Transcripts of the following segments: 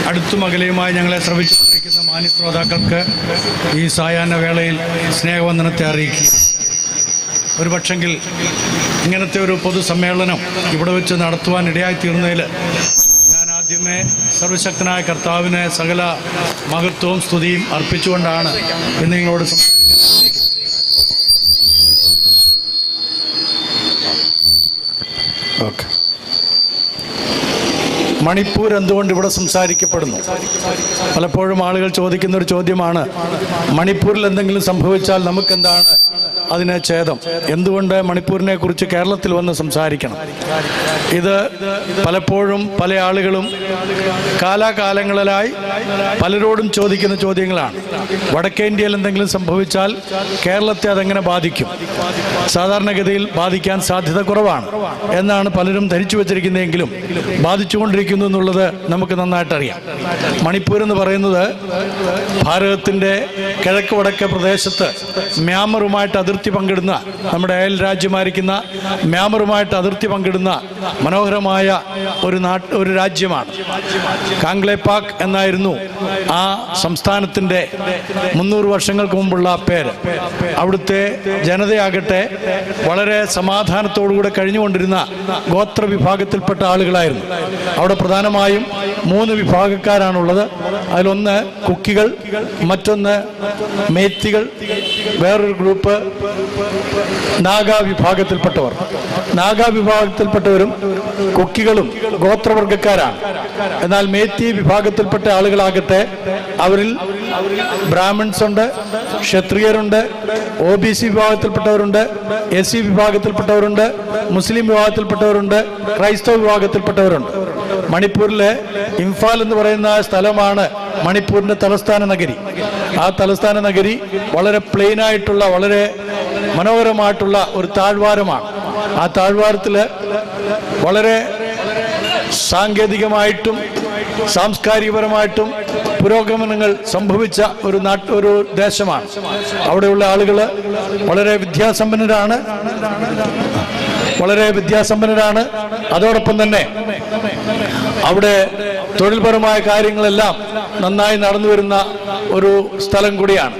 അടുത്തും അകലെയുമായി ഞങ്ങളെ ശ്രമിച്ചുകൊണ്ടിരിക്കുന്ന മാന്യശ്രോതാക്കൾക്ക് ഈ സായാഹ്ന വേളയിൽ സ്നേഹവന്ദനത്തെ അറിയിക്കുക. ഒരു പക്ഷെങ്കിൽ ഇങ്ങനത്തെ ഒരു പൊതുസമ്മേളനം ഇവിടെ വെച്ച് നടത്തുവാൻ ഇടയായിത്തീർന്നതിൽ ഞാൻ ആദ്യമേ സർവശക്തനായ കർത്താവിനെ സകല മഹത്വവും സ്തുതിയും അർപ്പിച്ചുകൊണ്ടാണ് ഇന്ന് നിങ്ങളോട് സംസാരിക്കുന്നത്. ഓക്കെ, മണിപ്പൂർ എന്തുകൊണ്ട് ഇവിടെ സംസാരിക്കപ്പെടുന്നു? പലപ്പോഴും ആളുകൾ ചോദിക്കുന്ന ഒരു ചോദ്യമാണ്, മണിപ്പൂരിൽ എന്തെങ്കിലും സംഭവിച്ചാൽ നമുക്കെന്താണ് അതിനെ ഛേദം? എന്തുകൊണ്ട് മണിപ്പൂരിനെ കുറിച്ച് കേരളത്തിൽ വന്ന് സംസാരിക്കണം? ഇത് പലപ്പോഴും പല ആളുകളും കാലാകാലങ്ങളിലായി പലരോടും ചോദിക്കുന്ന ചോദ്യങ്ങളാണ്. വടക്കേ ഇന്ത്യയിൽ എന്തെങ്കിലും സംഭവിച്ചാൽ കേരളത്തെ അതെങ്ങനെ ബാധിക്കും? സാധാരണഗതിയിൽ ബാധിക്കാൻ സാധ്യത കുറവാണ് എന്നാണ് പലരും ധരിച്ചു വച്ചിരിക്കുന്നതെങ്കിലും ബാധിച്ചുകൊണ്ടിരിക്കുന്നു എന്നുള്ളത് നമുക്ക് നന്നായിട്ടറിയാം. മണിപ്പൂർ എന്ന് പറയുന്നത് ഭാരതത്തിൻ്റെ കിഴക്ക് വടക്കേ പ്രദേശത്ത് മ്യാൻമറുമായിട്ട് അതിർത്തി പങ്കിടുന്ന, നമ്മുടെ അയൽ രാജ്യമായിരിക്കുന്ന മ്യാൻമറുമായിട്ട് അതിർത്തി പങ്കിടുന്ന മനോഹരമായ ഒരു രാജ്യമാണ്. കാംഗ്ലേപാക് എന്നായിരുന്നു ആ സംസ്ഥാനത്തിൻ്റെ 300 വർഷങ്ങൾക്ക് മുമ്പുള്ള പേര്. അവിടുത്തെ ജനതയാകട്ടെ വളരെ സമാധാനത്തോടുകൂടെ കഴിഞ്ഞുകൊണ്ടിരുന്ന ഗോത്ര വിഭാഗത്തിൽപ്പെട്ട ആളുകളായിരുന്നു. അവിടെ പ്രധാനമായും 3 വിഭാഗക്കാരാണുള്ളത്. അതിലൊന്ന് കുക്കികൾ, മറ്റൊന്ന് മേത്തികൾ, വേറൊരു ഗ്രൂപ്പ് നാഗ വിഭാഗത്തിൽപ്പെട്ടവർ. നാഗ വിഭാഗത്തിൽപ്പെട്ടവരും കുക്കികളും ഗോത്രവർഗക്കാരാണ്. എന്നാൽ മേത്തി വിഭാഗത്തിൽപ്പെട്ട ആളുകളാകട്ടെ അവരിൽ ബ്രാഹ്മിൺസ് ഉണ്ട്, ക്ഷത്രിയരുണ്ട്, OBC വിഭാഗത്തിൽപ്പെട്ടവരുണ്ട്, SC വിഭാഗത്തിൽപ്പെട്ടവരുണ്ട്, മുസ്ലിം വിഭാഗത്തിൽപ്പെട്ടവരുണ്ട്, ക്രൈസ്തവ വിഭാഗത്തിൽപ്പെട്ടവരുണ്ട്. മണിപ്പൂരിലെ ഇംഫാൽ എന്ന് പറയുന്ന സ്ഥലമാണ് മണിപ്പൂരിൻ്റെ തലസ്ഥാന നഗരി. ആ തലസ്ഥാന നഗരി വളരെ പ്ലെയിനായിട്ടുള്ള, വളരെ മനോഹരമായിട്ടുള്ള ഒരു താഴ്വാരമാണ്. ആ താഴ്വാരത്തിൽ വളരെ സാങ്കേതികമായിട്ടും സാംസ്കാരികപരമായിട്ടും പുരോഗമനങ്ങൾ സംഭവിച്ച ഒരു ദേശമാണ്. അവിടെയുള്ള ആളുകൾ വളരെ വിദ്യാസമ്പന്നരാണ്. അതോടൊപ്പം തന്നെ അവിടെ തൊഴിൽപരമായ കാര്യങ്ങളെല്ലാം നന്നായി നടന്നു വരുന്ന ഒരു സ്ഥലം കൂടിയാണ്.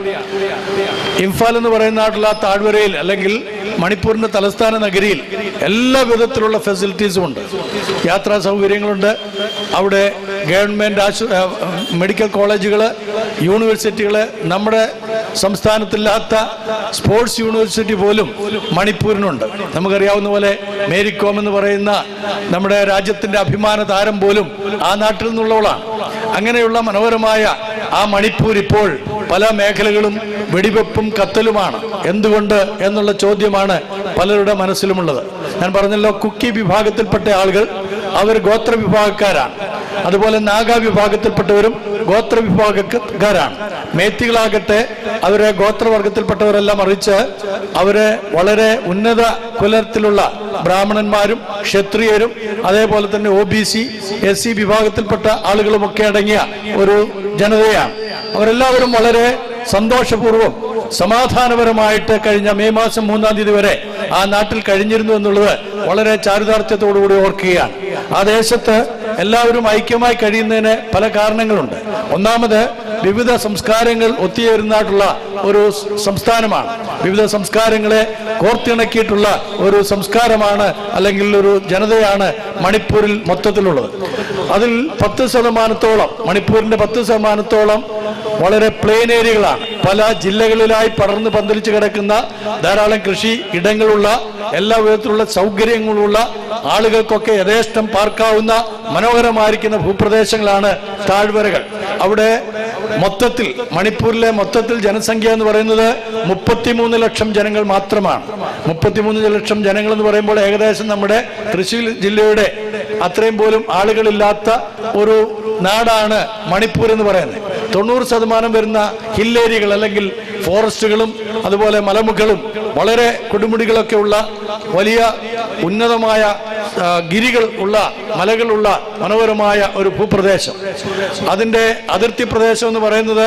ഇംഫാൽ എന്ന് പറയുന്ന നാട്ടിലുള്ള താഴ്വരയിൽ, അല്ലെങ്കിൽ മണിപ്പൂരിൻ്റെ തലസ്ഥാന നഗരിയിൽ എല്ലാ വിധത്തിലുള്ള ഫെസിലിറ്റീസും ഉണ്ട്. യാത്രാ സൗകര്യങ്ങളുണ്ട്. അവിടെ ഗവൺമെൻറ് മെഡിക്കൽ കോളേജുകൾ, യൂണിവേഴ്സിറ്റികൾ, നമ്മുടെ സംസ്ഥാനത്തില്ലാത്ത സ്പോർട്സ് യൂണിവേഴ്സിറ്റി പോലും മണിപ്പൂരിനുണ്ട്. നമുക്കറിയാവുന്ന പോലെ മേരി കോം എന്ന് പറയുന്ന നമ്മുടെ രാജ്യത്തിൻ്റെ അഭിമാന താരം പോലും ആ നാട്ടിൽ നിന്നുള്ളവളാണ്. അങ്ങനെയുള്ള മനോഹരമായ ആ മണിപ്പൂർ ഇപ്പോൾ പല മേഖലകളും വെടിവെപ്പും കത്തലുമാണ്. എന്തുകൊണ്ട് എന്നുള്ള ചോദ്യമാണ് പലരുടെ മനസ്സിലുമുള്ളത്. ഞാൻ പറഞ്ഞല്ലോ, കുക്കി വിഭാഗത്തിൽപ്പെട്ട ആളുകൾ അവർ ഗോത്ര വിഭാഗക്കാരാണ്. അതുപോലെ നാഗ വിഭാഗത്തിൽപ്പെട്ടവരും ഗോത്ര വിഭാഗക്കാരാണ്. മേത്തികളാകട്ടെ അവരെ ഗോത്രവർഗത്തിൽപ്പെട്ടവരെല്ലാം മറിച്ച് അവരെ വളരെ ഉന്നത കുലത്തിലുള്ള ബ്രാഹ്മണന്മാരും ക്ഷത്രിയരും അതേപോലെ തന്നെ OBC SC വിഭാഗത്തിൽപ്പെട്ട ആളുകളുമൊക്കെ അടങ്ങിയ ഒരു ജനതയാണ്. അവരെല്ലാവരും വളരെ സന്തോഷപൂർവ്വം സമാധാനപരമായിട്ട് കഴിഞ്ഞ മെയ് മാസം 3-ാം തീയതി വരെ ആ നാട്ടിൽ കഴിഞ്ഞിരുന്നു എന്നുള്ളത് വളരെ ചാരിതാർത്ഥ്യത്തോടുകൂടി ഓർക്കുകയാണ്. ആ ദേശത്ത് എല്ലാവരും ഐക്യമായി കഴിയുന്നതിന് പല കാരണങ്ങളുണ്ട്. ഒന്നാമത്, വിവിധ സംസ്കാരങ്ങൾ ഒത്തുചേരുന്നതായിട്ടുള്ള ഒരു സംസ്ഥാനമാണ്. വിവിധ സംസ്കാരങ്ങളെ കോർത്തിണക്കിയിട്ടുള്ള ഒരു സംസ്കാരമാണ്, അല്ലെങ്കിൽ ഒരു ജനതയാണ് മണിപ്പൂരിൽ മൊത്തത്തിലുള്ളത്. അതിൽ 10%, മണിപ്പൂരിൻ്റെ 10% വളരെ പ്ലെയിൻ ഏരിയകളാണ്. പല ജില്ലകളിലായി പടർന്ന് പന്തലിച്ച് കിടക്കുന്ന ധാരാളം കൃഷി ഇടങ്ങളുള്ള, എല്ലാ വിധത്തിലുള്ള സൗകര്യങ്ങളുള്ള, ആളുകൾക്കൊക്കെ യഥേഷ്ടം പാർക്കാവുന്ന മനോഹരമായിരിക്കുന്ന ഭൂപ്രദേശങ്ങളാണ് താഴ്വരകൾ. അവിടെ മൊത്തത്തിൽ, മണിപ്പൂരിലെ മൊത്തത്തിൽ ജനസംഖ്യ എന്ന് പറയുന്നത് 33 ലക്ഷം ജനങ്ങൾ മാത്രമാണ്. 33 ലക്ഷം ജനങ്ങൾ എന്ന് പറയുമ്പോൾ ഏകദേശം നമ്മുടെ തൃശ്ശൂർ ജില്ലയുടെ അത്രയും പോലും ആളുകളില്ലാത്ത ഒരു നാടാണ് മണിപ്പൂർ എന്ന് പറയുന്നത്. 90% വരുന്ന ഹിൽ ഏരിയകൾ, അല്ലെങ്കിൽ ഫോറസ്റ്റുകളും അതുപോലെ മലമുകളും വളരെ കൊടുമുടികളൊക്കെ ഉള്ള വലിയ ഉന്നതമായ ഗിരികൾ ഉള്ള, മലകളുള്ള മനോഹരമായ ഒരു ഭൂപ്രദേശം. അതിൻ്റെ അതിർത്തി പ്രദേശം എന്ന് പറയുന്നത്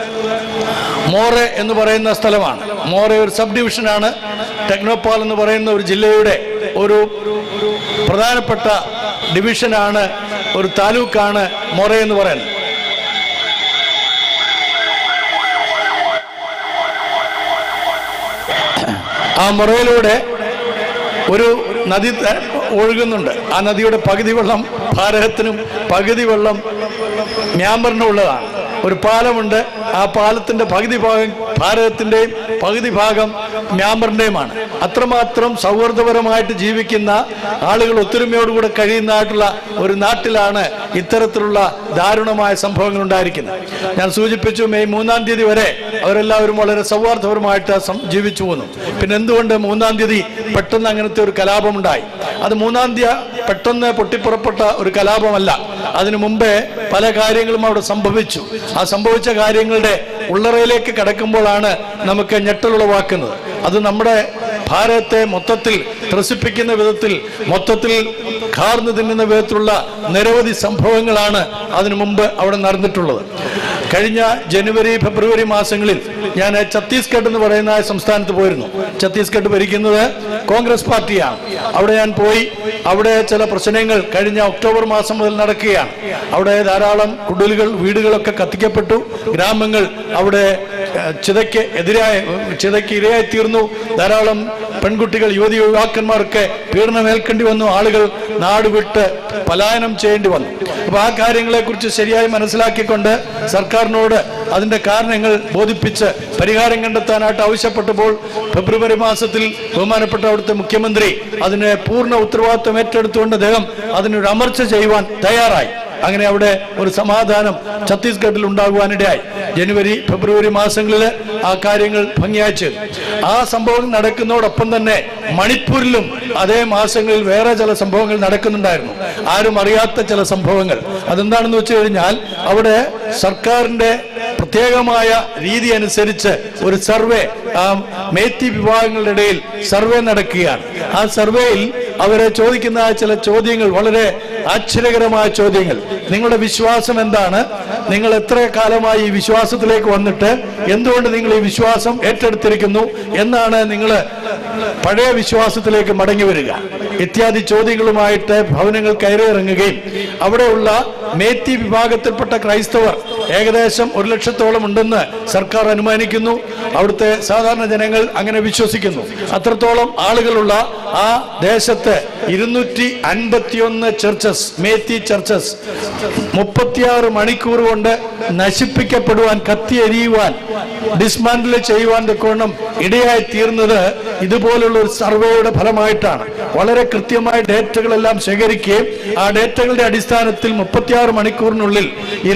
മോറെ എന്ന് പറയുന്ന സ്ഥലമാണ്. മോറെ ഒരു സബ് ഡിവിഷനാണ്. ടെക്നോപാൽ എന്ന് പറയുന്ന ഒരു ജില്ലയുടെ ഒരു പ്രധാനപ്പെട്ട ഡിവിഷനാണ്, ഒരു താലൂക്കാണ് മോറെ എന്ന് പറയുന്നത്. ആ മൊറയിലൂടെ ഒരു നദി ഒഴുകുന്നുണ്ട്. ആ നദിയുടെ പകുതി വെള്ളം ഭാരതത്തിനും പകുതി വെള്ളം മ്യാൻമറിനും ഉള്ളതാണ്. ഒരു പാലമുണ്ട്. ആ പാലത്തിന്റെ പകുതി ഭാഗം ഭാരതത്തിന്റെയും പകുതി ഭാഗം മ്യാൻമറിന്റെയുമാണ്. അത്രമാത്രം സൗഹൃദപരമായിട്ട് ജീവിക്കുന്ന ആളുകൾ ഒത്തൊരുമയോടുകൂടെ കഴിയുന്നതായിട്ടുള്ള ഒരു നാട്ടിലാണ് ഇത്തരത്തിലുള്ള ദാരുണമായ സംഭവങ്ങൾ ഉണ്ടായിരിക്കുന്നത്. ഞാൻ സൂചിപ്പിച്ചു, മെയ് 3-ാം തീയതി വരെ അവരെല്ലാവരും വളരെ സൗഹാർദ്ദപരമായിട്ട് ജീവിച്ചു പോന്നു. പിന്നെ എന്തുകൊണ്ട് 3-ാം തീയതി പെട്ടെന്ന് അങ്ങനത്തെ ഒരു കലാപമുണ്ടായി? അത് 3-ാം തീയതി പെട്ടെന്ന് പൊട്ടിപ്പുറപ്പെട്ട ഒരു കലാപമല്ല. അതിനു മുമ്പേ പല കാര്യങ്ങളും അവിടെ സംഭവിച്ചു. ആ സംഭവിച്ച കാര്യങ്ങളുടെ ഉള്ളറയിലേക്ക് കടക്കുമ്പോഴാണ് നമുക്ക് ഞെട്ടലുളവാക്കുന്നത്. അത് നമ്മുടെ ഭാരതത്തെ മൊത്തത്തിൽ ത്രസിപ്പിക്കുന്ന വിധത്തിൽ, മൊത്തത്തിൽ കാർന്നു തിന്നുന്ന വിധത്തിലുള്ള നിരവധി സംഭവങ്ങളാണ് അതിനു മുമ്പ് അവിടെ നടന്നിട്ടുള്ളത്. കഴിഞ്ഞ ജനുവരി ഫെബ്രുവരി മാസങ്ങളിൽ ഞാൻ ഛത്തീസ്ഗഡ് എന്ന് പറയുന്ന സംസ്ഥാനത്ത് പോയിരുന്നു. ഛത്തീസ്ഗഡ് ഭരിക്കുന്നത് കോൺഗ്രസ് പാർട്ടിയാണ്. അവിടെ ഞാൻ പോയി. അവിടെ ചില പ്രശ്നങ്ങൾ കഴിഞ്ഞ ഒക്ടോബർ മാസം മുതൽ നടക്കുകയാണ്. അവിടെ ധാരാളം കുടിലുകൾ, വീടുകളൊക്കെ കത്തിക്കപ്പെട്ടു. ഗ്രാമങ്ങൾ അവിടെ ചിതയ്ക്ക് ഇരയായി തീർന്നു. ധാരാളം പെൺകുട്ടികൾ, യുവാക്കന്മാർക്ക് പീഡനമേൽക്കേണ്ടി വന്നു. ആളുകൾ നാട് വിട്ട് പലായനം ചെയ്യേണ്ടി വന്നു. അപ്പൊ ആ കാര്യങ്ങളെക്കുറിച്ച് ശരിയായി മനസ്സിലാക്കിക്കൊണ്ട് സർക്കാരിനോട് അതിന്റെ കാരണങ്ങൾ ബോധിപ്പിച്ച് പരിഹാരം കണ്ടെത്താനായിട്ട് ആവശ്യപ്പെട്ടപ്പോൾ ഫെബ്രുവരി മാസത്തിൽ ബഹുമാനപ്പെട്ട അവിടുത്തെ മുഖ്യമന്ത്രി അതിന് പൂർണ്ണ ഉത്തരവാദിത്വം ഏറ്റെടുത്തുകൊണ്ട് അദ്ദേഹം അതിനൊരു അമർച്ച ചെയ്യുവാൻ തയ്യാറായി. അങ്ങനെ അവിടെ ഒരു സമാധാനം ഛത്തീസ്ഗഡിൽ ഉണ്ടാകുവാനിടയായി. ജനുവരി ഫെബ്രുവരി മാസങ്ങളിൽ ആ കാര്യങ്ങൾ ഭംഗിയായി ചെയ്തു. ആ സംഭവം നടക്കുന്നതോടൊപ്പം തന്നെ മണിപ്പൂരിലും അതേ മാസങ്ങളിൽ വേറെ ചില സംഭവങ്ങൾ നടക്കുന്നുണ്ടായിരുന്നു. ആരും അറിയാത്ത ചില സംഭവങ്ങൾ. അതെന്താണെന്ന് വെച്ച് കഴിഞ്ഞാൽ അവിടെ സർക്കാരിന്റെ പ്രത്യേകമായ രീതി അനുസരിച്ച് ഒരു സർവേ, മേത്തി വിഭാഗങ്ങളുടെ ഇടയിൽ സർവേ നടക്കുകയാണ്. ആ സർവേയിൽ അവരെ ചോദിക്കുന്ന ചില ചോദ്യങ്ങൾ വളരെ ആശ്ചര്യകരമായ ചോദ്യങ്ങൾ. നിങ്ങളുടെ വിശ്വാസം എന്താണ്? നിങ്ങൾ എത്ര കാലമായി ഈ വിശ്വാസത്തിലേക്ക് വന്നിട്ട് എന്തുകൊണ്ട് നിങ്ങൾ ഈ വിശ്വാസം ഏറ്റെടുത്തിരിക്കുന്നു? എന്നാണ് നിങ്ങൾ പഴയ വിശ്വാസത്തിലേക്ക് മടങ്ങി വരിക? ഇത്യാദി ചോദ്യങ്ങളുമായിട്ട് ഭവനങ്ങൾ കയറിയിറങ്ങുകയും അവിടെയുള്ള മേത്തി വിഭാഗത്തിൽപ്പെട്ട ക്രൈസ്തവർ ഏകദേശം 1 ലക്ഷത്തോളം ഉണ്ടെന്ന് സർക്കാർ അനുമാനിക്കുന്നു. അവിടുത്തെ സാധാരണ ജനങ്ങൾ അങ്ങനെ വിശ്വസിക്കുന്നു. അത്രത്തോളം ആളുകളുള്ള ആ ദേശത്ത് 251 ചർച്ചസ്, മേത്തി ചർച്ചസ് 36 മണിക്കൂർ കൊണ്ട് നശിപ്പിക്കപ്പെടുവാൻ, കത്തിയെരിയുവാൻ, ഡിസ്മാൻഡിൽ ചെയ്യുവാൻ തക്കവണ്ണം ഇടയായി തീർന്നത് ഇതുപോലുള്ള ഒരു സർവേയുടെ ഫലമായിട്ടാണ്. വളരെ കൃത്യമായ ഡേറ്റകളെല്ലാം ശേഖരിക്കുകയും ആ ഡേറ്റകളുടെ അടിസ്ഥാനത്തിൽ 36 മണിക്കൂറിനുള്ളിൽ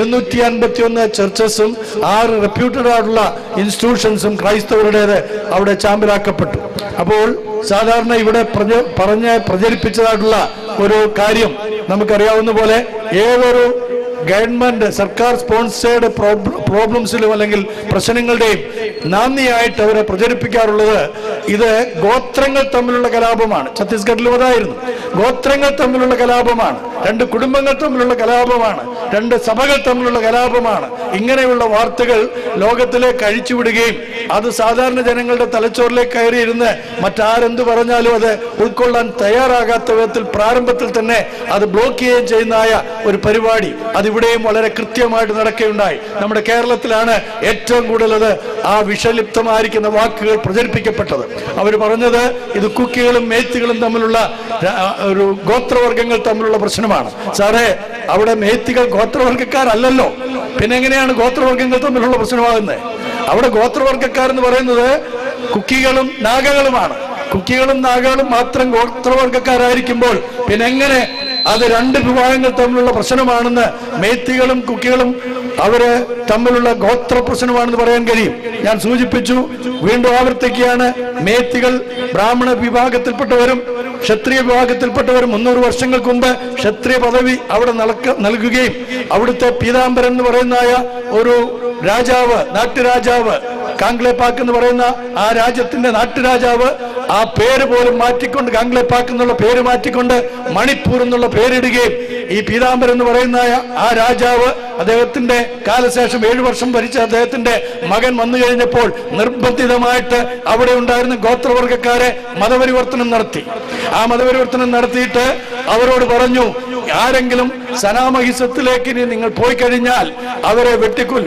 251 ചർച്ചസും 6 റെപ്യൂട്ടഡ് ആയിട്ടുള്ള ഇൻസ്റ്റിറ്റ്യൂഷൻസും ക്രൈസ്തവരുടേത് അവിടെ ചാമ്പലാക്കപ്പെട്ടു. അപ്പോൾ സാധാരണ ഇവിടെ പ്രചരിപ്പിച്ചതായിട്ടുള്ള ഒരു കാര്യം നമുക്കറിയാവുന്ന പോലെ ഏതൊരു ഗവൺമെന്റ് സർക്കാർ സ്പോൺസേഡ് പ്രോബ്ലംസിലും അല്ലെങ്കിൽ പ്രശ്നങ്ങളുടെയും നാന്ദിയായിട്ട് അവരെ പ്രചരിപ്പിക്കാറുള്ളത് ഇത് ഗോത്രങ്ങൾ തമ്മിലുള്ള കലാപമാണ്. ഛത്തീസ്ഗഡിലും അതായിരുന്നു. ഗോത്രങ്ങൾ തമ്മിലുള്ള കലാപമാണ്, 2 കുടുംബങ്ങൾ തമ്മിലുള്ള കലാപമാണ്, 2 സഭകൾ തമ്മിലുള്ള കലാപമാണ്. ഇങ്ങനെയുള്ള വാർത്തകൾ ലോകത്തിലേക്ക് അഴിച്ചുവിടുകയും അത് സാധാരണ ജനങ്ങളുടെ തലച്ചോറിലേക്ക് കയറിയിരുന്ന് മറ്റാരെന്ത് പറഞ്ഞാലും അത് ഉൾക്കൊള്ളാൻ തയ്യാറാകാത്ത വിധത്തിൽ പ്രാരംഭത്തിൽ തന്നെ അത് ബ്ലോക്ക് ചെയ്യുകയും ചെയ്യുന്നതായ ഒരു പരിപാടി അതിവിടെയും വളരെ കൃത്യമായിട്ട് നടക്കുകയുണ്ടായി. നമ്മുടെ കേരളത്തിലാണ് ഏറ്റവും കൂടുതൽ അത് ആ വിഷലിപ്തമായിരിക്കുന്ന വാക്കുകൾ പ്രചരിപ്പിക്കപ്പെട്ടത്. അവർ പറഞ്ഞത് ഇത് കുക്കികളും മേത്തികളും തമ്മിലുള്ള ഒരു ഗോത്രവർഗങ്ങൾ തമ്മിലുള്ള പ്രശ്നമാണ്. സാറേ, അവിടെ മേത്തികൾ ഗോത്രവർഗക്കാരല്ലല്ലോ, പിന്നെ എങ്ങനെയാണ് ഗോത്രവർഗങ്ങൾ തമ്മിലുള്ള പ്രശ്നമാകുന്നത്? അവിടെ ഗോത്രവർഗക്കാരെന്ന് പറയുന്നത് കുക്കികളും നാഗകളുമാണ്. കുക്കികളും നാഗകളും മാത്രം ഗോത്രവർഗക്കാരായിരിക്കുമ്പോൾ പിന്നെ എങ്ങനെ അത് 2 വിഭാഗങ്ങൾ തമ്മിലുള്ള പ്രശ്നമാണെന്ന് മേത്തികളും കുക്കികളും അവര് തമ്മിലുള്ള ഗോത്ര പ്രശ്നമാണെന്ന് പറയാൻ കഴിയും? ഞാൻ സൂചിപ്പിച്ചു, വീണ്ടും ആവർത്തിക്കുകയാണ്. മേത്തികൾ ബ്രാഹ്മണ വിഭാഗത്തിൽപ്പെട്ടവരും ക്ഷത്രിയ വിഭാഗത്തിൽപ്പെട്ടവരും 300 വർഷങ്ങൾക്ക് മുമ്പ് ക്ഷത്രിയ പദവി അവിടെ നൽകുകയും അവിടുത്തെ പീതാംബരൻ എന്ന് പറയുന്നതായ ഒരു രാജാവ്, നാട്ടുരാജാവ്, കാംഗ്ലേപാക്ക് എന്ന് പറയുന്ന ആ രാജ്യത്തിന്റെ നാട്ടുരാജാവ് ആ പേര് പോലും മാറ്റിക്കൊണ്ട്, കാംഗ്ലേപാക്ക് എന്നുള്ള പേര് മാറ്റിക്കൊണ്ട് മണിപ്പൂർ എന്നുള്ള പേരിടുകയും ഈ പീതാംബരൻ എന്ന് പറയുന്ന ആ രാജാവ് അദ്ദേഹത്തിന്റെ കാലശേഷം 7 വർഷം ഭരിച്ച അദ്ദേഹത്തിന്റെ മകൻ വന്നു കഴിഞ്ഞപ്പോൾ നിർബന്ധിതമായിട്ട് അവിടെ ഉണ്ടായിരുന്ന ഗോത്രവർഗക്കാരെ മതപരിവർത്തനം നടത്തി. ആ മതപരിവർത്തനം നടത്തിയിട്ട് അവരോട് പറഞ്ഞു, ആരെങ്കിലും സനാമഹിസത്തിലേക്ക് ഇനി നിങ്ങൾ പോയി കഴിഞ്ഞാൽ അവരെ വെട്ടിക്കൊല്ലും.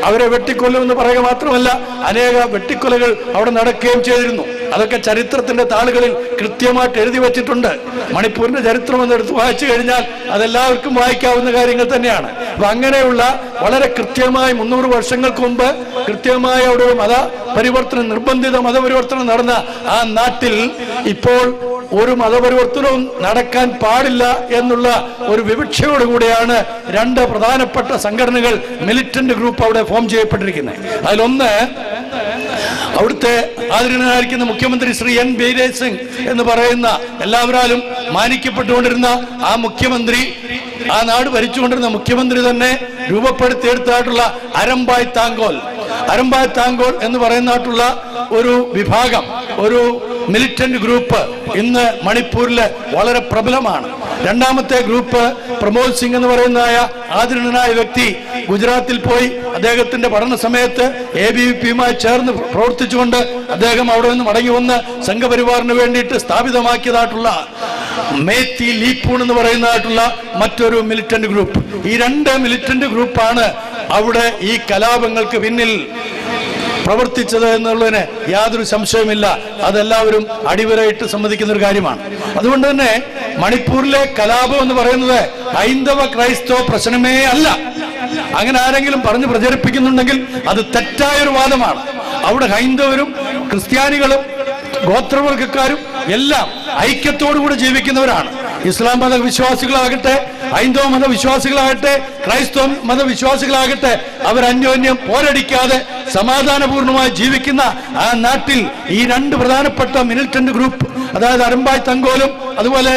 അവരെ വെട്ടിക്കൊല്ലുമെന്ന് പറയുക മാത്രമല്ല, അനേക വെട്ടിക്കൊലകൾ അവിടെ നടക്കുകയും ചെയ്തിരുന്നു. അതൊക്കെ ചരിത്രത്തിന്റെ താളുകളിൽ കൃത്യമായിട്ട് എഴുതി വച്ചിട്ടുണ്ട്. മണിപ്പൂരിന്റെ ചരിത്രം എന്ന് എടുത്ത് വായിച്ചു കഴിഞ്ഞാൽ അതെല്ലാവർക്കും വായിക്കാവുന്ന കാര്യങ്ങൾ തന്നെയാണ്. അപ്പൊ അങ്ങനെയുള്ള വളരെ കൃത്യമായി 300 വർഷങ്ങൾക്ക് മുമ്പ് കൃത്യമായ ഒരു മതപരിവർത്തനം, നിർബന്ധിത മതപരിവർത്തനം നടന്ന ആ നാട്ടിൽ ഇപ്പോൾ ഒരു മതപരിവർത്തനവും നടക്കാൻ പാടില്ല എന്നുള്ള ഒരു വിവക്ഷയോടുകൂടിയാണ് 2 പ്രധാനപ്പെട്ട സംഘടനകൾ, മിലിറ്റന്റ് ഗ്രൂപ്പ് അവിടെ ഫോം ചെയ്യപ്പെട്ടിരിക്കുന്നത്. അതിലൊന്ന് അവിടുത്തെ ആദരണീയനായിരിക്കുന്ന മുഖ്യമന്ത്രി ശ്രീ എൻ ബീരേൻ സിംഗ് എന്ന് പറയുന്ന എല്ലാവരാലും മാനിക്കപ്പെട്ടുകൊണ്ടിരുന്ന ആ മുഖ്യമന്ത്രി, ആ നാട് ഭരിച്ചുകൊണ്ടിരുന്ന മുഖ്യമന്ത്രി തന്നെ രൂപപ്പെടുത്തിയെടുത്തായിട്ടുള്ള അരംബായ് താങ്കോൽ എന്ന് പറയുന്നതായിട്ടുള്ള ഒരു വിഭാഗം, ഒരു മിലിറ്റന്റ് ഗ്രൂപ്പ് ഇന്ന് മണിപ്പൂരിൽ വളരെ പ്രബലമാണ്. രണ്ടാമത്തെ ഗ്രൂപ്പ് പ്രമോദ് സിംഗ് എന്ന് പറയുന്നതായ ആദരണീയനായ വ്യക്തി ഗുജറാത്തിൽ പോയി അദ്ദേഹത്തിന്റെ പഠന സമയത്ത് ABVPയുമായി ചേർന്ന് പ്രവർത്തിച്ചുകൊണ്ട് അദ്ദേഹം അവിടെ നിന്ന് മടങ്ങി വന്ന് സംഘപരിവാറിന് വേണ്ടിയിട്ട് സ്ഥാപിതമാക്കിയതായിട്ടുള്ള മേത്തി ലീപ്പൂൺ എന്ന് പറയുന്നതായിട്ടുള്ള മറ്റൊരു മിലിറ്റന്റ് ഗ്രൂപ്പ്. ഈ 2 മിലിറ്റന്റ് ഗ്രൂപ്പാണ് അവിടെ ഈ കലാപങ്ങൾക്ക് പിന്നിൽ പ്രവർത്തിച്ചത് എന്നുള്ളതിന് യാതൊരു സംശയമില്ല. അതെല്ലാവരും അടിവരയിട്ട് സമ്മതിക്കുന്ന ഒരു കാര്യമാണ്. അതുകൊണ്ട് തന്നെ മണിപ്പൂരിലെ കലാപം എന്ന് പറയുന്നത് ഹൈന്ദവ ക്രൈസ്തവ പ്രശ്നമേ അല്ല. അങ്ങനെ ആരെങ്കിലും പറഞ്ഞ് പ്രചരിപ്പിക്കുന്നുണ്ടെങ്കിൽ അത് തെറ്റായൊരു വാദമാണ്. അവിടെ ഹൈന്ദവരും ക്രിസ്ത്യാനികളും ഗോത്രവർഗക്കാരും എല്ലാം ഐക്യത്തോടുകൂടി ജീവിക്കുന്നവരാണ്. ഇസ്ലാം മതവിശ്വാസികളാകട്ടെ, ഹൈന്ദവ മതവിശ്വാസികളാകട്ടെ, ക്രൈസ്തവ മതവിശ്വാസികളാകട്ടെ, അവർ അന്യോന്യം പോരടിക്കാതെ സമാധാനപൂർണമായി ജീവിക്കുന്ന ആ നാട്ടിൽ ഈ 2 പ്രധാനപ്പെട്ട മിലിറ്റന്റ് ഗ്രൂപ്പ്, അതായത് അരംബായ് തങ്കോലും അതുപോലെ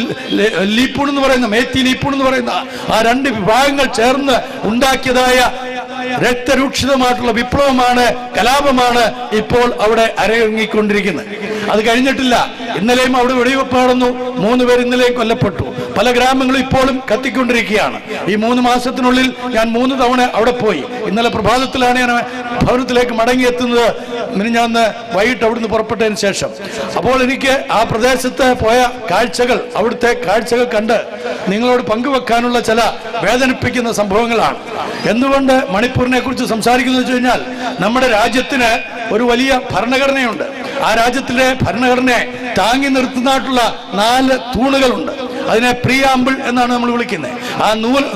ലീപ്പൂൺ എന്ന് പറയുന്ന മേത്തി ലീപ്പൂൺ എന്ന് പറയുന്ന ആ 2 വിഭാഗങ്ങൾ ചേർന്ന് ഉണ്ടാക്കിയതായ രക്തരൂക്ഷിതമായിട്ടുള്ള വിപ്ലവമാണ്, കലാപമാണ് ഇപ്പോൾ അവിടെ അരങ്ങേറിക്കൊണ്ടിരിക്കുന്നത്. അത് കഴിഞ്ഞിട്ടില്ല. ഇന്നലെയും അവിടെ വെടിവെപ്പ് നടന്നു. 3 പേർ ഇന്നലെയും കൊല്ലപ്പെട്ടു. പല ഗ്രാമങ്ങളും ഇപ്പോഴും കത്തിക്കൊണ്ടിരിക്കുകയാണ്. ഈ 3 മാസത്തിനുള്ളിൽ ഞാൻ 3 തവണ അവിടെ പോയി. ഇന്നലെ പ്രഭാതത്തിലാണ് ഞാൻ ഭവനത്തിലേക്ക് മടങ്ങിയെത്തുന്നത്, മിനിഞ്ഞാന്ന് വൈകിട്ട് അവിടുന്ന് പുറപ്പെട്ടതിന് ശേഷം. അപ്പോൾ എനിക്ക് ആ പ്രദേശത്ത് പോയ കാഴ്ചകൾ, അവിടുത്തെ കാഴ്ചകൾ കണ്ട് നിങ്ങളോട് പങ്കുവെക്കാനുള്ള ചില വേദനിപ്പിക്കുന്ന സംഭവങ്ങളാണ്. എന്തുകൊണ്ട് മണിപ്പൂരിനെ കുറിച്ച് സംസാരിക്കുന്നത് വെച്ച് കഴിഞ്ഞാൽ, നമ്മുടെ രാജ്യത്തിന് ഒരു വലിയ ഭരണഘടനയുണ്ട്. ആ രാജ്യത്തിലെ ഭരണഘടനയെ താങ്ങി നിർത്തുന്നതായിട്ടുള്ള 4 തൂണുകളുണ്ട്. അതിനെ പ്രിയാമ്പിൾ എന്നാണ് നമ്മൾ വിളിക്കുന്നത്. ആ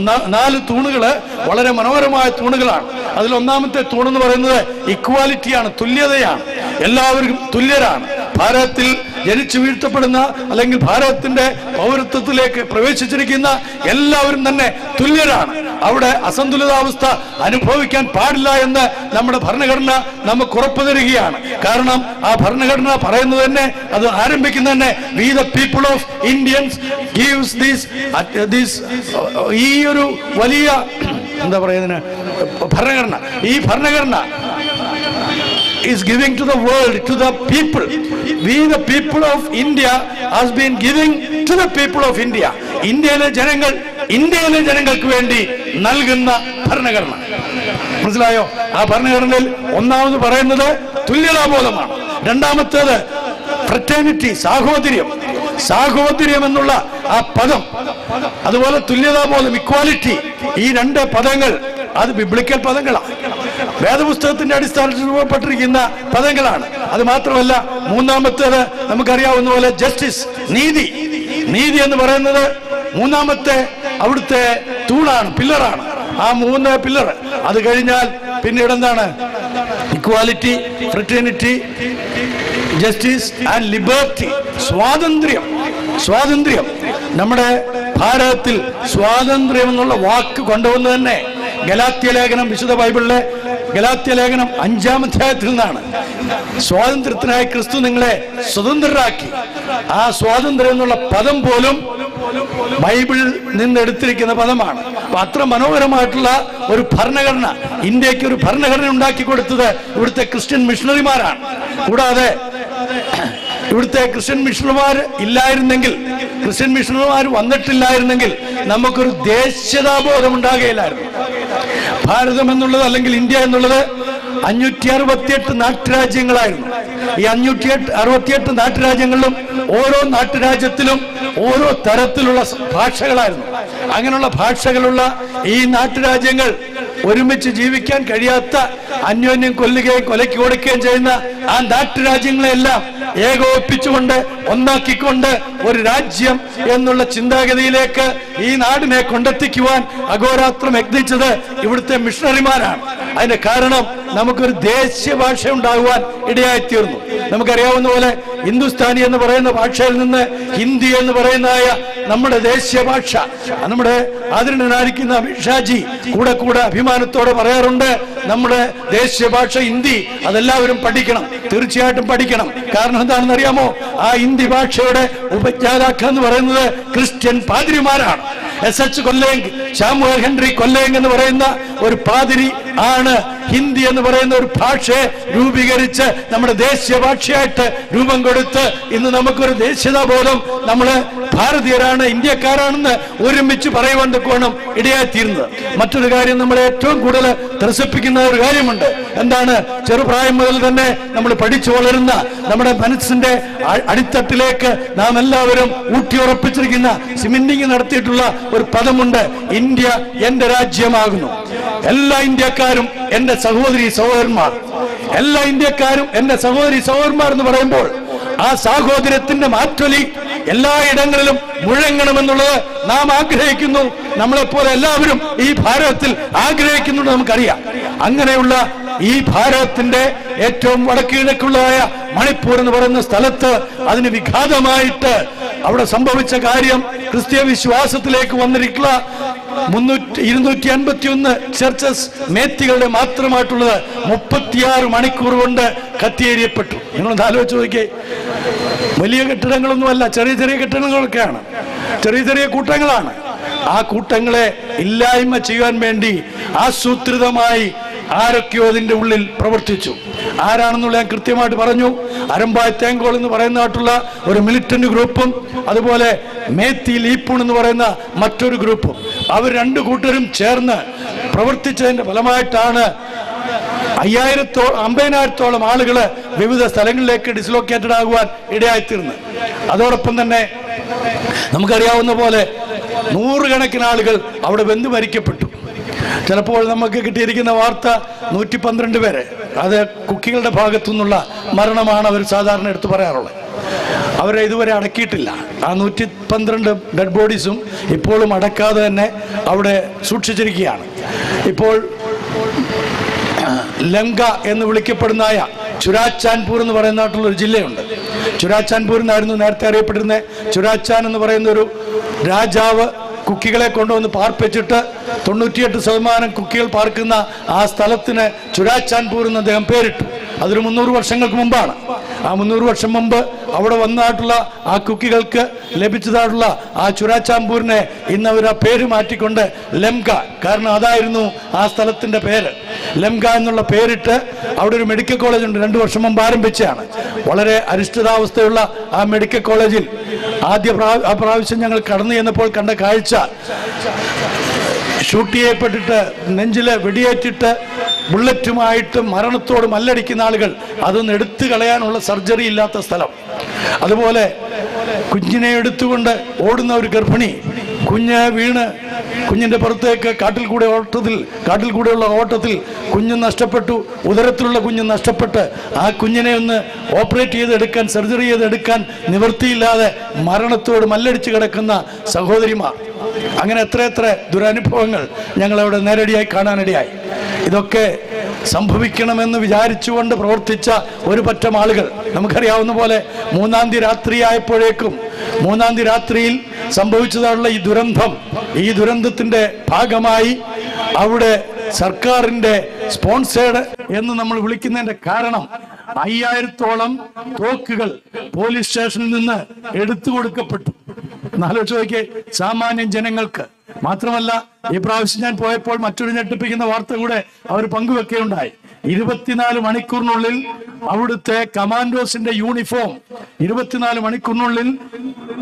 4 തൂണുകൾ വളരെ മനോഹരമായ തൂണുകളാണ്. അതിൽ ഒന്നാമത്തെ തൂണെന്ന് പറയുന്നത് ഇക്വാലിറ്റിയാണ്, തുല്യതയാണ്. എല്ലാവരും തുല്യരാണ്. ഭാരതത്തിൽ ജനിച്ചു വീഴ്ത്തപ്പെടുന്ന അല്ലെങ്കിൽ ഭാരതത്തിന്റെ പൗരത്വത്തിലേക്ക് പ്രവേശിച്ചിരിക്കുന്ന എല്ലാവരും തന്നെ തുല്യരാണ്. അവിടെ അസന്തുലിതാവസ്ഥ അനുഭവിക്കാൻ പാടില്ല എന്ന് നമ്മുടെ ഭരണഘടന നമുക്ക് ഉറപ്പു തരികയാണ്. കാരണം ആ ഭരണഘടന പറയുന്നത് തന്നെ, അത് ആരംഭിക്കുന്നത് തന്നെ, we the people of Indians gives this ഈ ഒരു വലിയ എന്താ പറയുന്നതിന് ഭരണഘടന, ഈ ഭരണഘടന is giving to the world, to the people. We the people of India has been giving to the people of India. ഇന്ത്യയിലെ ജനങ്ങൾക്ക് വേണ്ടി നൽകുന്ന ഭരണഘടന. മനസ്സിലായോ? ആ ഭരണഘടനയിൽ ഒന്നാമത് പറയുന്നത് തുല്യതാബോധമാണ്. രണ്ടാമത്തേത് ഫ്രറ്റേണിറ്റി, സാഹോദര്യം എന്നുള്ള ആ പദം, അതുപോലെ തുല്യതാബോധം, ഇക്വാലിറ്റി, ഈ 2 പദങ്ങൾ അത് ബിബ്ലിക്കൽ പദങ്ങളാണ്. വേദപുസ്തകത്തിന്റെ അടിസ്ഥാനത്തിൽ രൂപപ്പെട്ടിരിക്കുന്ന പദങ്ങളാണ്. അത് മാത്രമല്ല, മൂന്നാമത്തേത് നമുക്കറിയാവുന്ന പോലെ ജസ്റ്റിസ്, നീതി എന്ന് പറയുന്നത് മൂന്നാമത്തെ അവിടുത്തെ തൂണാണ്, പില്ലറാണ്. ആ 3 പില്ലർ. അത് കഴിഞ്ഞാൽ പിന്നീട് എന്താണ്? Equality, fraternity, justice and liberty, സ്വാതന്ത്ര്യം. നമ്മുടെ ഭാരതത്തിൽ സ്വാതന്ത്ര്യം എന്നുള്ള വാക്ക് കൊണ്ടുവന്ന് തന്നെ ഗലാത്യ ലേഖനം, വിശുദ്ധ ബൈബിളിലെ ഗലാത്യ ലേഖനം 5-ാം അധ്യായത്തിൽ നിന്നാണ്. സ്വാതന്ത്ര്യത്തിനായി ക്രിസ്തു നിങ്ങളെ സ്വതന്ത്രരാക്കി. ആ സ്വാതന്ത്ര്യം എന്നുള്ള പദം പോലും ബൈബിളിൽ നിന്ന് എടുത്തിരിക്കുന്ന പദമാണ്. അപ്പൊ അത്ര മനോഹരമായിട്ടുള്ള ഒരു ഭരണഘടന, ഇന്ത്യക്ക് ഒരു ഭരണഘടന ഉണ്ടാക്കി കൊടുത്തത് ഇവിടുത്തെ ക്രിസ്ത്യൻ മിഷണറിമാരാണ്. കൂടാതെ ഇവിടുത്തെ ക്രിസ്ത്യൻ മിഷണറിമാർ ഇല്ലായിരുന്നെങ്കിൽ, ക്രിസ്ത്യൻ മിഷണറിമാർ വന്നിട്ടില്ലായിരുന്നെങ്കിൽ നമുക്കൊരു ദേശീയതാബോധം ഉണ്ടാകുകയില്ലായിരുന്നു. ഭാരതം എന്നുള്ളത് അല്ലെങ്കിൽ ഇന്ത്യ എന്നുള്ളത് 568 നാട്ടുരാജ്യങ്ങളായിരുന്നു. ഈ 568 നാട്ടുരാജ്യങ്ങളിലും ഓരോ നാട്ടുരാജ്യത്തിലും ഓരോ തരത്തിലുള്ള ഭാഷകളായിരുന്നു. അങ്ങനെയുള്ള ഭാഷകളുള്ള ഈ നാട്ടുരാജ്യങ്ങൾ ഒരുമിച്ച് ജീവിക്കാൻ കഴിയാത്ത, അന്യോന്യം കൊല്ലുകയും കൊലയ്ക്ക് കൊടുക്കുകയും ചെയ്യുന്ന ആ നാട്ടുരാജ്യങ്ങളെല്ലാം ഏകോപിപ്പിച്ചുകൊണ്ട് ഒന്നാക്കിക്കൊണ്ട് ഒരു രാജ്യം എന്നുള്ള ചിന്താഗതിയിലേക്ക് ഈ നാടിനെ കൊണ്ടെത്തിക്കുവാൻ അഹോരാത്രം യത്നിച്ചത് ഇവിടുത്തെ മിഷണറിമാരാണ്. അതിന്റെ കാരണം നമുക്കൊരു ദേശീയ ഭാഷ ഉണ്ടാകുവാൻ ഇടയായിത്തീർന്നു. നമുക്കറിയാവുന്ന പോലെ ഹിന്ദുസ്ഥാനി എന്ന് പറയുന്ന ഭാഷയിൽ നിന്ന് ഹിന്ദി എന്ന് പറയുന്നതായ നമ്മുടെ ദേശീയ ഭാഷ, നമ്മുടെ ആദരണീയനായിരിക്കുന്ന അമിത്ഷാജി കൂടെ കൂടെ അഭിമാനത്തോടെ പറയാറുണ്ട്, നമ്മുടെ ദേശീയ ഭാഷ ഹിന്ദി, അതെല്ലാവരും പഠിക്കണം, തീർച്ചയായിട്ടും പഠിക്കണം. കാരണം എന്താണെന്ന് അറിയാമോ? ആ ഹിന്ദി ഭാഷയുടെ ഉപജ്ഞാതാക്കൾ എന്ന് പറയുന്നത് ക്രിസ്ത്യൻ പാതിരിമാരാണ്. SH കൊല്ലേങ്ക്, ശാമുവൽ ഹെൻറി കൊല്ലേങ്ക് എന്ന് പറയുന്ന ഒരു പാതിരി ആണ് ഹിന്ദി എന്ന് പറയുന്ന ഒരു ഭാഷയെ രൂപീകരിച്ച് നമ്മുടെ ദേശീയ ഭാഷയായിട്ട് രൂപം കൊടുത്ത് ഇന്ന് നമുക്കൊരു ദേശീയതാബോധം, നമ്മള് ഭാരതീയരാണ്, ഇന്ത്യക്കാരാണെന്ന് ഒരുമിച്ച് പറയുവാൻ തക്കോണം ഇടയായിത്തീരുന്നത്. മറ്റൊരു കാര്യം നമ്മളെ ഏറ്റവും കൂടുതൽ ത്രസിപ്പിക്കുന്ന ഒരു കാര്യമുണ്ട്. എന്താണ്? ചെറുപ്രായം മുതൽ തന്നെ നമ്മൾ പഠിച്ചു വളരുന്ന, നമ്മുടെ മനസ്സിന്റെ അടിത്തട്ടിലേക്ക് നാം എല്ലാവരും ഊട്ടിയുറപ്പിച്ചിരിക്കുന്ന, സിമെന്റിങ് നടത്തിയിട്ടുള്ള ഒരു പദമുണ്ട്, ഇന്ത്യ എന്റെ രാജ്യമാകുന്നു. എല്ലാ ഇന്ത്യക്കാരും എന്റെ സഹോദരി സഹോദരന്മാർ, എല്ലാ ഇന്ത്യക്കാരും എന്റെ സഹോദരി സഹോദരന്മാർ എന്ന് പറയുമ്പോൾ ആ സാഹോദര്യത്തിന്റെ മാറ്റൊലി എല്ലായിടങ്ങളിലും മുഴങ്ങണമെന്നുള്ളത് നാം ആഗ്രഹിക്കുന്നു. നമ്മളെപ്പോലെ എല്ലാവരും ഈ ഭാരതത്തിൽ ആഗ്രഹിക്കുന്നുണ്ട്, നമുക്കറിയാം. അങ്ങനെയുള്ള ഈ ഭാരതത്തിന്റെ ഏറ്റവും വടക്കുകിഴക്കുള്ളതായ മണിപ്പൂർ എന്ന് പറയുന്ന സ്ഥലത്ത് അതിന് വിഘാതമായിട്ട് അവിടെ സംഭവിച്ച കാര്യം, ക്രിസ്തീയ വിശ്വാസത്തിലേക്ക് വന്നിരിക്കുന്ന 251 ചർച്ചസ് മേത്തികളുടെ മാത്രമായിട്ടുള്ളത് 36 മണിക്കൂർ കൊണ്ട് കത്തിയേരിയപ്പെട്ടു. നിങ്ങളൊന്ന് ആലോചിച്ച് നോക്കിയേ. വലിയ കെട്ടിടങ്ങളൊന്നുമല്ല, ചെറിയ ചെറിയ കെട്ടിടങ്ങളൊക്കെയാണ്, ചെറിയ ചെറിയ കൂട്ടങ്ങളാണ്. ആ കൂട്ടങ്ങളെ ഇല്ലായ്മ ചെയ്യാൻ വേണ്ടി ആസൂത്രിതമായി ആരൊക്കെയോ അതിന്റെ ഉള്ളിൽ പ്രവർത്തിച്ചു. ആരാണെന്നുള്ള ഞാൻ കൃത്യമായിട്ട് പറഞ്ഞു. അരമ്പായ തേങ്കോൾ എന്ന് പറയുന്നതായിട്ടുള്ള ഒരു മിലിറ്റന്റ് ഗ്രൂപ്പും അതുപോലെ മേത്തി ലീപ്പൂൺ എന്ന് പറയുന്ന മറ്റൊരു ഗ്രൂപ്പും, അവർ രണ്ടു കൂട്ടരും ചേർന്ന് പ്രവർത്തിച്ചതിന്റെ ഫലമായിട്ടാണ് 50,000-ഓളം ആളുകള് വിവിധ സ്ഥലങ്ങളിലേക്ക് ഡിസ്ലൊക്കേറ്റഡ് ആകുവാൻ ഇടയായിത്തീർന്നത്. അതോടൊപ്പം തന്നെ നമുക്കറിയാവുന്ന പോലെ നൂറുകണക്കിന് ആളുകൾ അവിടെ വെന്തു മരിക്കപ്പെട്ടു. ചിലപ്പോൾ നമുക്ക് കിട്ടിയിരിക്കുന്ന വാർത്ത 112 പേര്, അത് കുക്കികളുടെ ഭാഗത്തു നിന്നുള്ള മരണമാണ് അവർ സാധാരണ എടുത്തു പറയാറുള്ളത്. അവരെ ഇതുവരെ അടക്കിയിട്ടില്ല. ആ 112 ഡെഡ് ബോഡീസും ഇപ്പോഴും അടക്കാതെ തന്നെ അവിടെ സൂക്ഷിച്ചിരിക്കുകയാണ്. ഇപ്പോൾ ലങ്ക എന്ന് വിളിക്കപ്പെടുന്നതായ ചുരാച്ചാൻപൂർ എന്ന് പറയുന്നതായിട്ടുള്ള ഒരു ജില്ലയുണ്ട്. ചുരാച്ചാൻപൂർ എന്നായിരുന്നു നേരത്തെ അറിയപ്പെട്ടിരുന്നത്. ചുരാച്ചാൻ എന്ന് പറയുന്ന ഒരു രാജാവ് കുക്കികളെ കൊണ്ടുവന്ന് പാർപ്പിച്ചിട്ട് 98% കുക്കികൾ പാർക്കുന്ന ആ സ്ഥലത്തിന് ചുരാച്ചാൻപൂർ എന്ന് അദ്ദേഹം പേരിട്ടു. അതൊരു 300 വർഷങ്ങൾക്ക് മുമ്പാണ്. ആ 300 വർഷം മുമ്പ് അവിടെ വന്നതായിട്ടുള്ള ആ കുക്കികൾക്ക് ലഭിച്ചതായിട്ടുള്ള ആ ചുരാച്ചാൻപൂരിനെ ഇന്ന് അവർ ആ പേര് മാറ്റിക്കൊണ്ട് ലെംക, കാരണം അതായിരുന്നു ആ സ്ഥലത്തിന്റെ പേര്. ലെംക എന്നുള്ള പേരിട്ട് അവിടെ ഒരു മെഡിക്കൽ കോളേജ് ഉണ്ട്, 2 വർഷം മുമ്പ് ആരംഭിച്ചതാണ്. വളരെ അരിഷ്ടതാവസ്ഥയുള്ള ആ മെഡിക്കൽ കോളേജിൽ ആ പ്രാവശ്യം ഞങ്ങൾ കടന്നു ചെന്നപ്പോൾ കണ്ട കാഴ്ച, ഷൂട്ട് ചെയ്യപ്പെട്ടിട്ട് നെഞ്ചില് വെടിയേറ്റിട്ട് ബുള്ളറ്റുമായിട്ട് മരണത്തോട് മല്ലടിക്കുന്ന ആളുകൾ, അതൊന്നും എടുത്തു കളയാനുള്ള സർജറി ഇല്ലാത്ത സ്ഥലം. അതുപോലെ കുഞ്ഞിനെ എടുത്തുകൊണ്ട് ഓടുന്ന ഒരു ഗർഭിണി, കുഞ്ഞ് വീണ് കുഞ്ഞിന്റെ പുറത്തേക്ക് കാട്ടിൽ കൂടെയുള്ള ഓട്ടത്തിൽ കുഞ്ഞ് നഷ്ടപ്പെട്ടു, ഉദരത്തിലുള്ള കുഞ്ഞ് നഷ്ടപ്പെട്ട് ആ കുഞ്ഞിനെ ഒന്ന് ഓപ്പറേറ്റ് ചെയ്തെടുക്കാൻ, സർജറി ചെയ്തെടുക്കാൻ നിവൃത്തിയില്ലാതെ മരണത്തോട് മല്ലടിച്ച് കിടക്കുന്ന സഹോദരിമാർ. അങ്ങനെ എത്ര ദുരനുഭവങ്ങൾ ഞങ്ങളവിടെ നേരടിയായി കാണാനിടയായി. ഇതൊക്കെ സംഭവിക്കണമെന്ന് വിചാരിച്ചുകൊണ്ട് പ്രവർത്തിച്ച ഒരു പറ്റം ആളുകൾ, നമുക്കറിയാവുന്ന പോലെ 3-ാം തീയതി രാത്രിയായപ്പോഴേക്കും 3-ാം തീയതി രാത്രിയിൽ സംഭവിച്ചതായുള്ള ഈ ദുരന്തത്തിന്റെ ഭാഗമായി അവിടെ സർക്കാരിന്റെ സ്പോൺസേഡ് എന്ന് നമ്മൾ വിളിക്കുന്നതിന്റെ കാരണം 5000-ഓളം തോക്കുകൾ പോലീസ് സ്റ്റേഷനിൽ നിന്ന് എടുത്തു കൊടുക്കപ്പെട്ടു. എന്നാലോചിച്ച് നോക്കിയേ, സാമാന്യ ജനങ്ങൾക്ക് മാത്രമല്ല. ഈ പ്രാവശ്യം ഞാൻ പോയപ്പോൾ മറ്റൊരു ഞെട്ടിപ്പിക്കുന്ന വാർത്ത കൂടെ അവർ പങ്കുവെക്കുകയുണ്ടായി. 24 മണിക്കൂറിനുള്ളിൽ അവിടുത്തെ കമാൻഡോസിന്റെ യൂണിഫോം 24 മണിക്കൂറിനുള്ളിൽ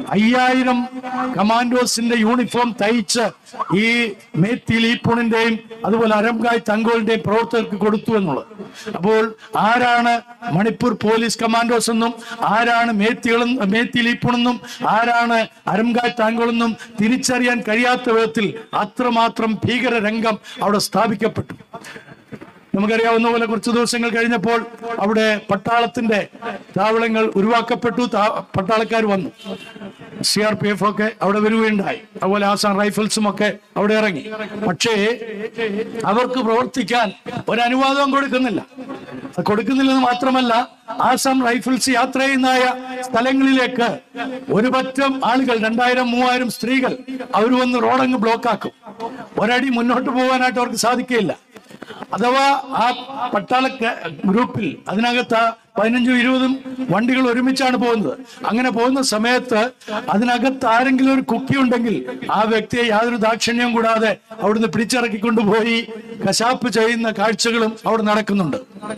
5000 കമാൻഡോസിന്റെ യൂണിഫോം തയ്ച്ച് ഈ മേത്തി ലീപ്പൂണിന്റെയും അതുപോലെ അരംഗായ് തങ്കോളിന്റെയും പ്രവർത്തകർക്ക് കൊടുത്തു എന്നുള്ളത്. അപ്പോൾ ആരാണ് മണിപ്പൂർ പോലീസ് കമാൻഡോസ് എന്നും ആരാണ് മേത്തി ലീപ്പൂണെന്നും ആരാണ് അരംഗായ് താങ്കോളെന്നും തിരിച്ചറിയാൻ കഴിയാത്ത വിധത്തിൽ അത്രമാത്രം ഭീകര രംഗം അവിടെ സ്ഥാപിക്കപ്പെട്ടു. നമുക്കറിയാവുന്ന പോലെ കുറച്ചു ദിവസങ്ങൾ കഴിഞ്ഞപ്പോൾ അവിടെ പട്ടാളത്തിന്റെ താവളങ്ങൾ ഉരുവാക്കപ്പെട്ടു. പട്ടാളക്കാർ വന്നു, CRPF ഒക്കെ അവിടെ വരികയുണ്ടായി, അതുപോലെ ആസാം റൈഫിൾസും ഒക്കെ അവിടെ ഇറങ്ങി. പക്ഷേ അവർക്ക് പ്രവർത്തിക്കാൻ ഒരു അനുവാദവും കൊടുക്കുന്നില്ലെന്ന് മാത്രമല്ല, ആസാം റൈഫിൾസ് യാത്ര ചെയ്യുന്ന സ്ഥലങ്ങളിലേക്ക് ഒരു പറ്റം ആളുകൾ 2000-3000 സ്ത്രീകൾ അവർ വന്ന് റോഡങ്ങ് ബ്ലോക്കാക്കും. ഒരടി മുന്നോട്ട് പോകാനായിട്ട് അവർക്ക് സാധിക്കുകയില്ല. അഥവാ ആ പട്ടാള ഗ്രൂപ്പിൽ അതിനകത്ത് 15-20 വണ്ടികൾ ഒരുമിച്ചാണ് പോകുന്നത്. അങ്ങനെ പോകുന്ന സമയത്ത് അതിനകത്ത് ആരെങ്കിലും ഒരു കുക്കി ഉണ്ടെങ്കിൽ ആ വ്യക്തിയെ യാതൊരു ദാക്ഷിണ്യവും കൂടാതെ അവിടുന്ന് പിടിച്ചിറക്കിക്കൊണ്ടുപോയി കശാപ്പ് ചെയ്യുന്ന കാഴ്ചകളും അവിടെ നടക്കുന്നുണ്ട്.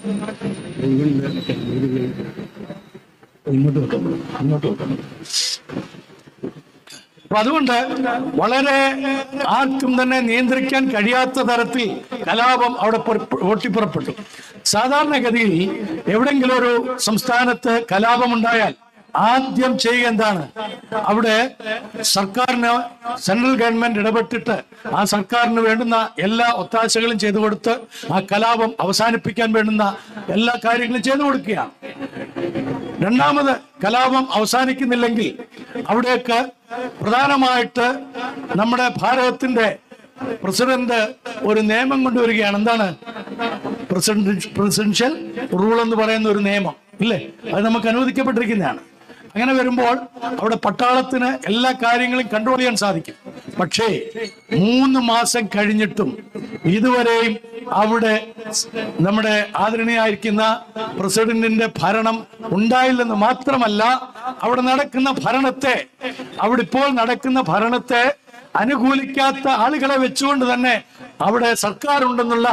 അപ്പൊ അതുകൊണ്ട് വളരെ ആർക്കും തന്നെ നിയന്ത്രിക്കാൻ കഴിയാത്ത തരത്തിൽ കലാപം അവിടെ പൊട്ടിപ്പുറപ്പെട്ടു. സാധാരണഗതിയിൽ എവിടെങ്കിലും ഒരു സംസ്ഥാനത്ത് കലാപമുണ്ടായാൽ ആദ്യം ചെയ്യുക എന്താണ്? അവിടെ സർക്കാരിന്, സെൻട്രൽ ഗവൺമെന്റ് ഇടപെട്ടിട്ട് ആ സർക്കാരിന് വേണ്ടുന്ന എല്ലാ ഒത്താശകളും ചെയ്തു കൊടുത്ത് ആ കലാപം അവസാനിപ്പിക്കാൻ വേണ്ടുന്ന എല്ലാ കാര്യങ്ങളും ചെയ്തു കൊടുക്കുകയാണ്. രണ്ടാമത് കലാപം അവസാനിക്കുന്നില്ലെങ്കിൽ അവിടേക്ക് പ്രധാനമായിട്ട് നമ്മുടെ ഭാരതത്തിന്റെ പ്രസിഡന്റ് ഒരു നിയമം കൊണ്ടുവരികയാണ്. എന്താണ്? പ്രസിഡൻഷ്യൽ റൂൾ എന്ന് പറയുന്ന ഒരു നിയമം ഇല്ലേ? അത് നമുക്ക് അനുവദിക്കപ്പെട്ടിരിക്കുന്നതാണ്. അങ്ങനെ വരുമ്പോൾ അവിടെ പട്ടാളത്തിന് എല്ലാ കാര്യങ്ങളും കൺട്രോൾ ചെയ്യാൻ സാധിക്കും. പക്ഷേ 3 മാസം കഴിഞ്ഞിട്ടും ഇതുവരെയും അവിടെ നമ്മുടെ ആദരണീയായിരിക്കുന്ന പ്രസിഡന്റിന്റെ ഭരണം ഉണ്ടായില്ലെന്ന് മാത്രമല്ല, അവിടെ ഇപ്പോൾ നടക്കുന്ന ഭരണത്തെ അനുകൂലിക്കാത്ത ആളുകളെ വെച്ചുകൊണ്ട് തന്നെ അവിടെ സർക്കാർ ഉണ്ടെന്നുള്ള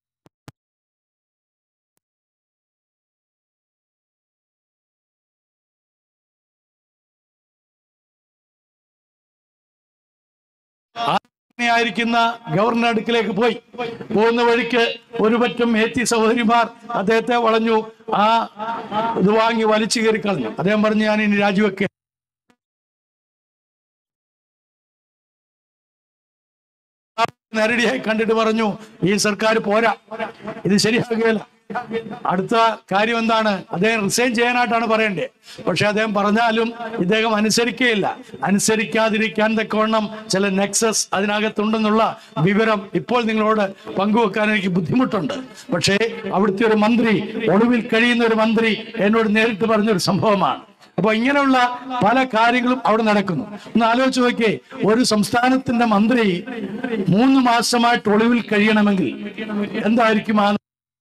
ായിരിക്കുന്ന ഗവർണർ അടുക്കിലേക്ക് പോകുന്ന വഴിക്ക് ഒരു പറ്റം മേത്തി സഹോദരിമാർ അദ്ദേഹത്തെ വളഞ്ഞു. ആ ഇത് വാങ്ങി വലിച്ചു കയറി കളഞ്ഞു. അദ്ദേഹം പറഞ്ഞു, ഞാൻ ഇനി രാജിവെക്കുക. നേരടിയായി കണ്ടിട്ട് പറഞ്ഞു, ഈ സർക്കാർ പോരാ, ഇത് ശരിയാകുകയില്ല. അടുത്ത കാര്യം എന്താണ്? അദ്ദേഹം റിസൈൻ ചെയ്യാനായിട്ടാണ് പറയേണ്ടത്. പക്ഷെ അദ്ദേഹം പറഞ്ഞാലും ഇദ്ദേഹം അനുസരിക്കാതിരിക്കാൻ തക്കവണ്ണം ചില നെക്സസ് അതിനകത്തുണ്ടെന്നുള്ള വിവരം ഇപ്പോൾ നിങ്ങളോട് പങ്കുവെക്കാൻ എനിക്ക് ബുദ്ധിമുട്ടുണ്ട്. പക്ഷേ അവിടുത്തെ ഒരു മന്ത്രി, ഒളിവിൽ കഴിയുന്ന ഒരു മന്ത്രി എന്നോട് നേരിട്ട് പറഞ്ഞൊരു സംഭവമാണ്. അപ്പൊ ഇങ്ങനെയുള്ള പല കാര്യങ്ങളും അവിടെ നടക്കുന്നു. ഒന്ന് ആലോചിച്ച് നോക്കിയേ, ഒരു സംസ്ഥാനത്തിന്റെ മന്ത്രി 3 മാസമായിട്ട് ഒളിവിൽ കഴിയണമെങ്കിൽ എന്തായിരിക്കും ആ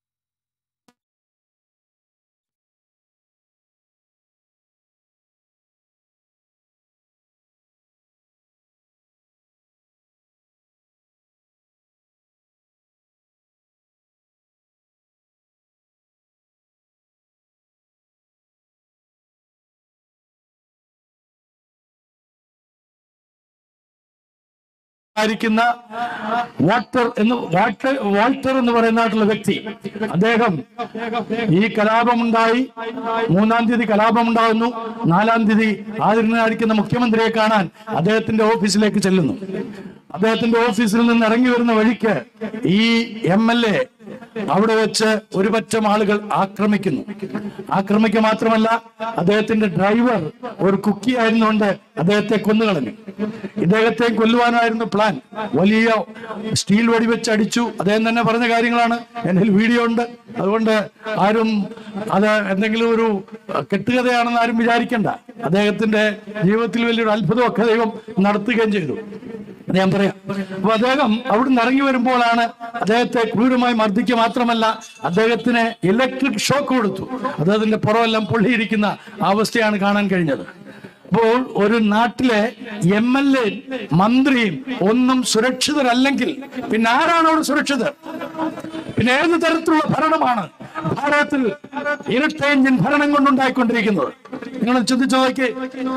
വാൾട്ടർ എന്ന് പറയുന്ന വ്യക്തി, അദ്ദേഹം ഈ കലാപമുണ്ടായി 3-ാം തീയതി കലാപമുണ്ടാകുന്നു. 4-ാം തീയതി ആദരണീയനായിരിക്കുന്ന മുഖ്യമന്ത്രിയെ കാണാൻ അദ്ദേഹത്തിന്റെ ഓഫീസിലേക്ക് ചെല്ലുന്നു. അദ്ദേഹത്തിന്റെ ഓഫീസിൽ നിന്ന് ഇറങ്ങി വരുന്ന വഴിക്ക് ഈ MLA അവിടെ വെച്ച് ഒരു പറ്റം ആളുകൾ ആക്രമിക്കുക മാത്രമല്ല, അദ്ദേഹത്തിന്റെ ഡ്രൈവർ ഒരു കുക്കി ആയിരുന്നുകൊണ്ട് അദ്ദേഹത്തെ കൊന്നുകളഞ്ഞു. ഇദ്ദേഹത്തെ കൊല്ലുവാനായിരുന്നു പ്ലാൻ. വലിയ സ്റ്റീൽ വെടിവെച്ച് അടിച്ചു. അദ്ദേഹം തന്നെ പറഞ്ഞ കാര്യങ്ങളാണ്, എൻ്റെ വീഡിയോ ഉണ്ട്. അതുകൊണ്ട് ആരും അത് എന്തെങ്കിലും ഒരു കെട്ടുകഥയാണെന്ന് ആരും വിചാരിക്കണ്ട. അദ്ദേഹത്തിന്റെ ജീവിതത്തിൽ വലിയൊരു അത്ഭുതമൊക്കെ ദൈവം നടത്തുകയും ചെയ്തു. ഞാൻ പറയാം. അപ്പൊ അദ്ദേഹം അവിടുന്ന് ഇറങ്ങി വരുമ്പോഴാണ് അദ്ദേഹത്തെ ക്രൂരമായി മർദ്ദിക്കുക മാത്രമല്ല, അദ്ദേഹത്തിന് ഇലക്ട്രിക് ഷോക്ക് കൊടുത്തു. അദ്ദേഹത്തിന്റെ പുറമെല്ലാം പൊള്ളിയിരിക്കുന്ന അവസ്ഥയാണ് കാണാൻ കഴിഞ്ഞത്. അപ്പോൾ ഒരു നാട്ടിലെ MLA മന്ത്രിയും ഒന്നും സുരക്ഷിതരല്ലെങ്കിൽ പിന്നെ ആരാണ് അവിടെ സുരക്ഷിതർ? പിന്നെ ഏത് തരത്തിലുള്ള ഭരണമാണ് ഭാരതത്തിൽ ഇരട്ട എഞ്ചിൻ ഭരണം കൊണ്ടുണ്ടായിക്കൊണ്ടിരിക്കുന്നത്? നിങ്ങൾ ചിന്തിച്ചു നോക്കി,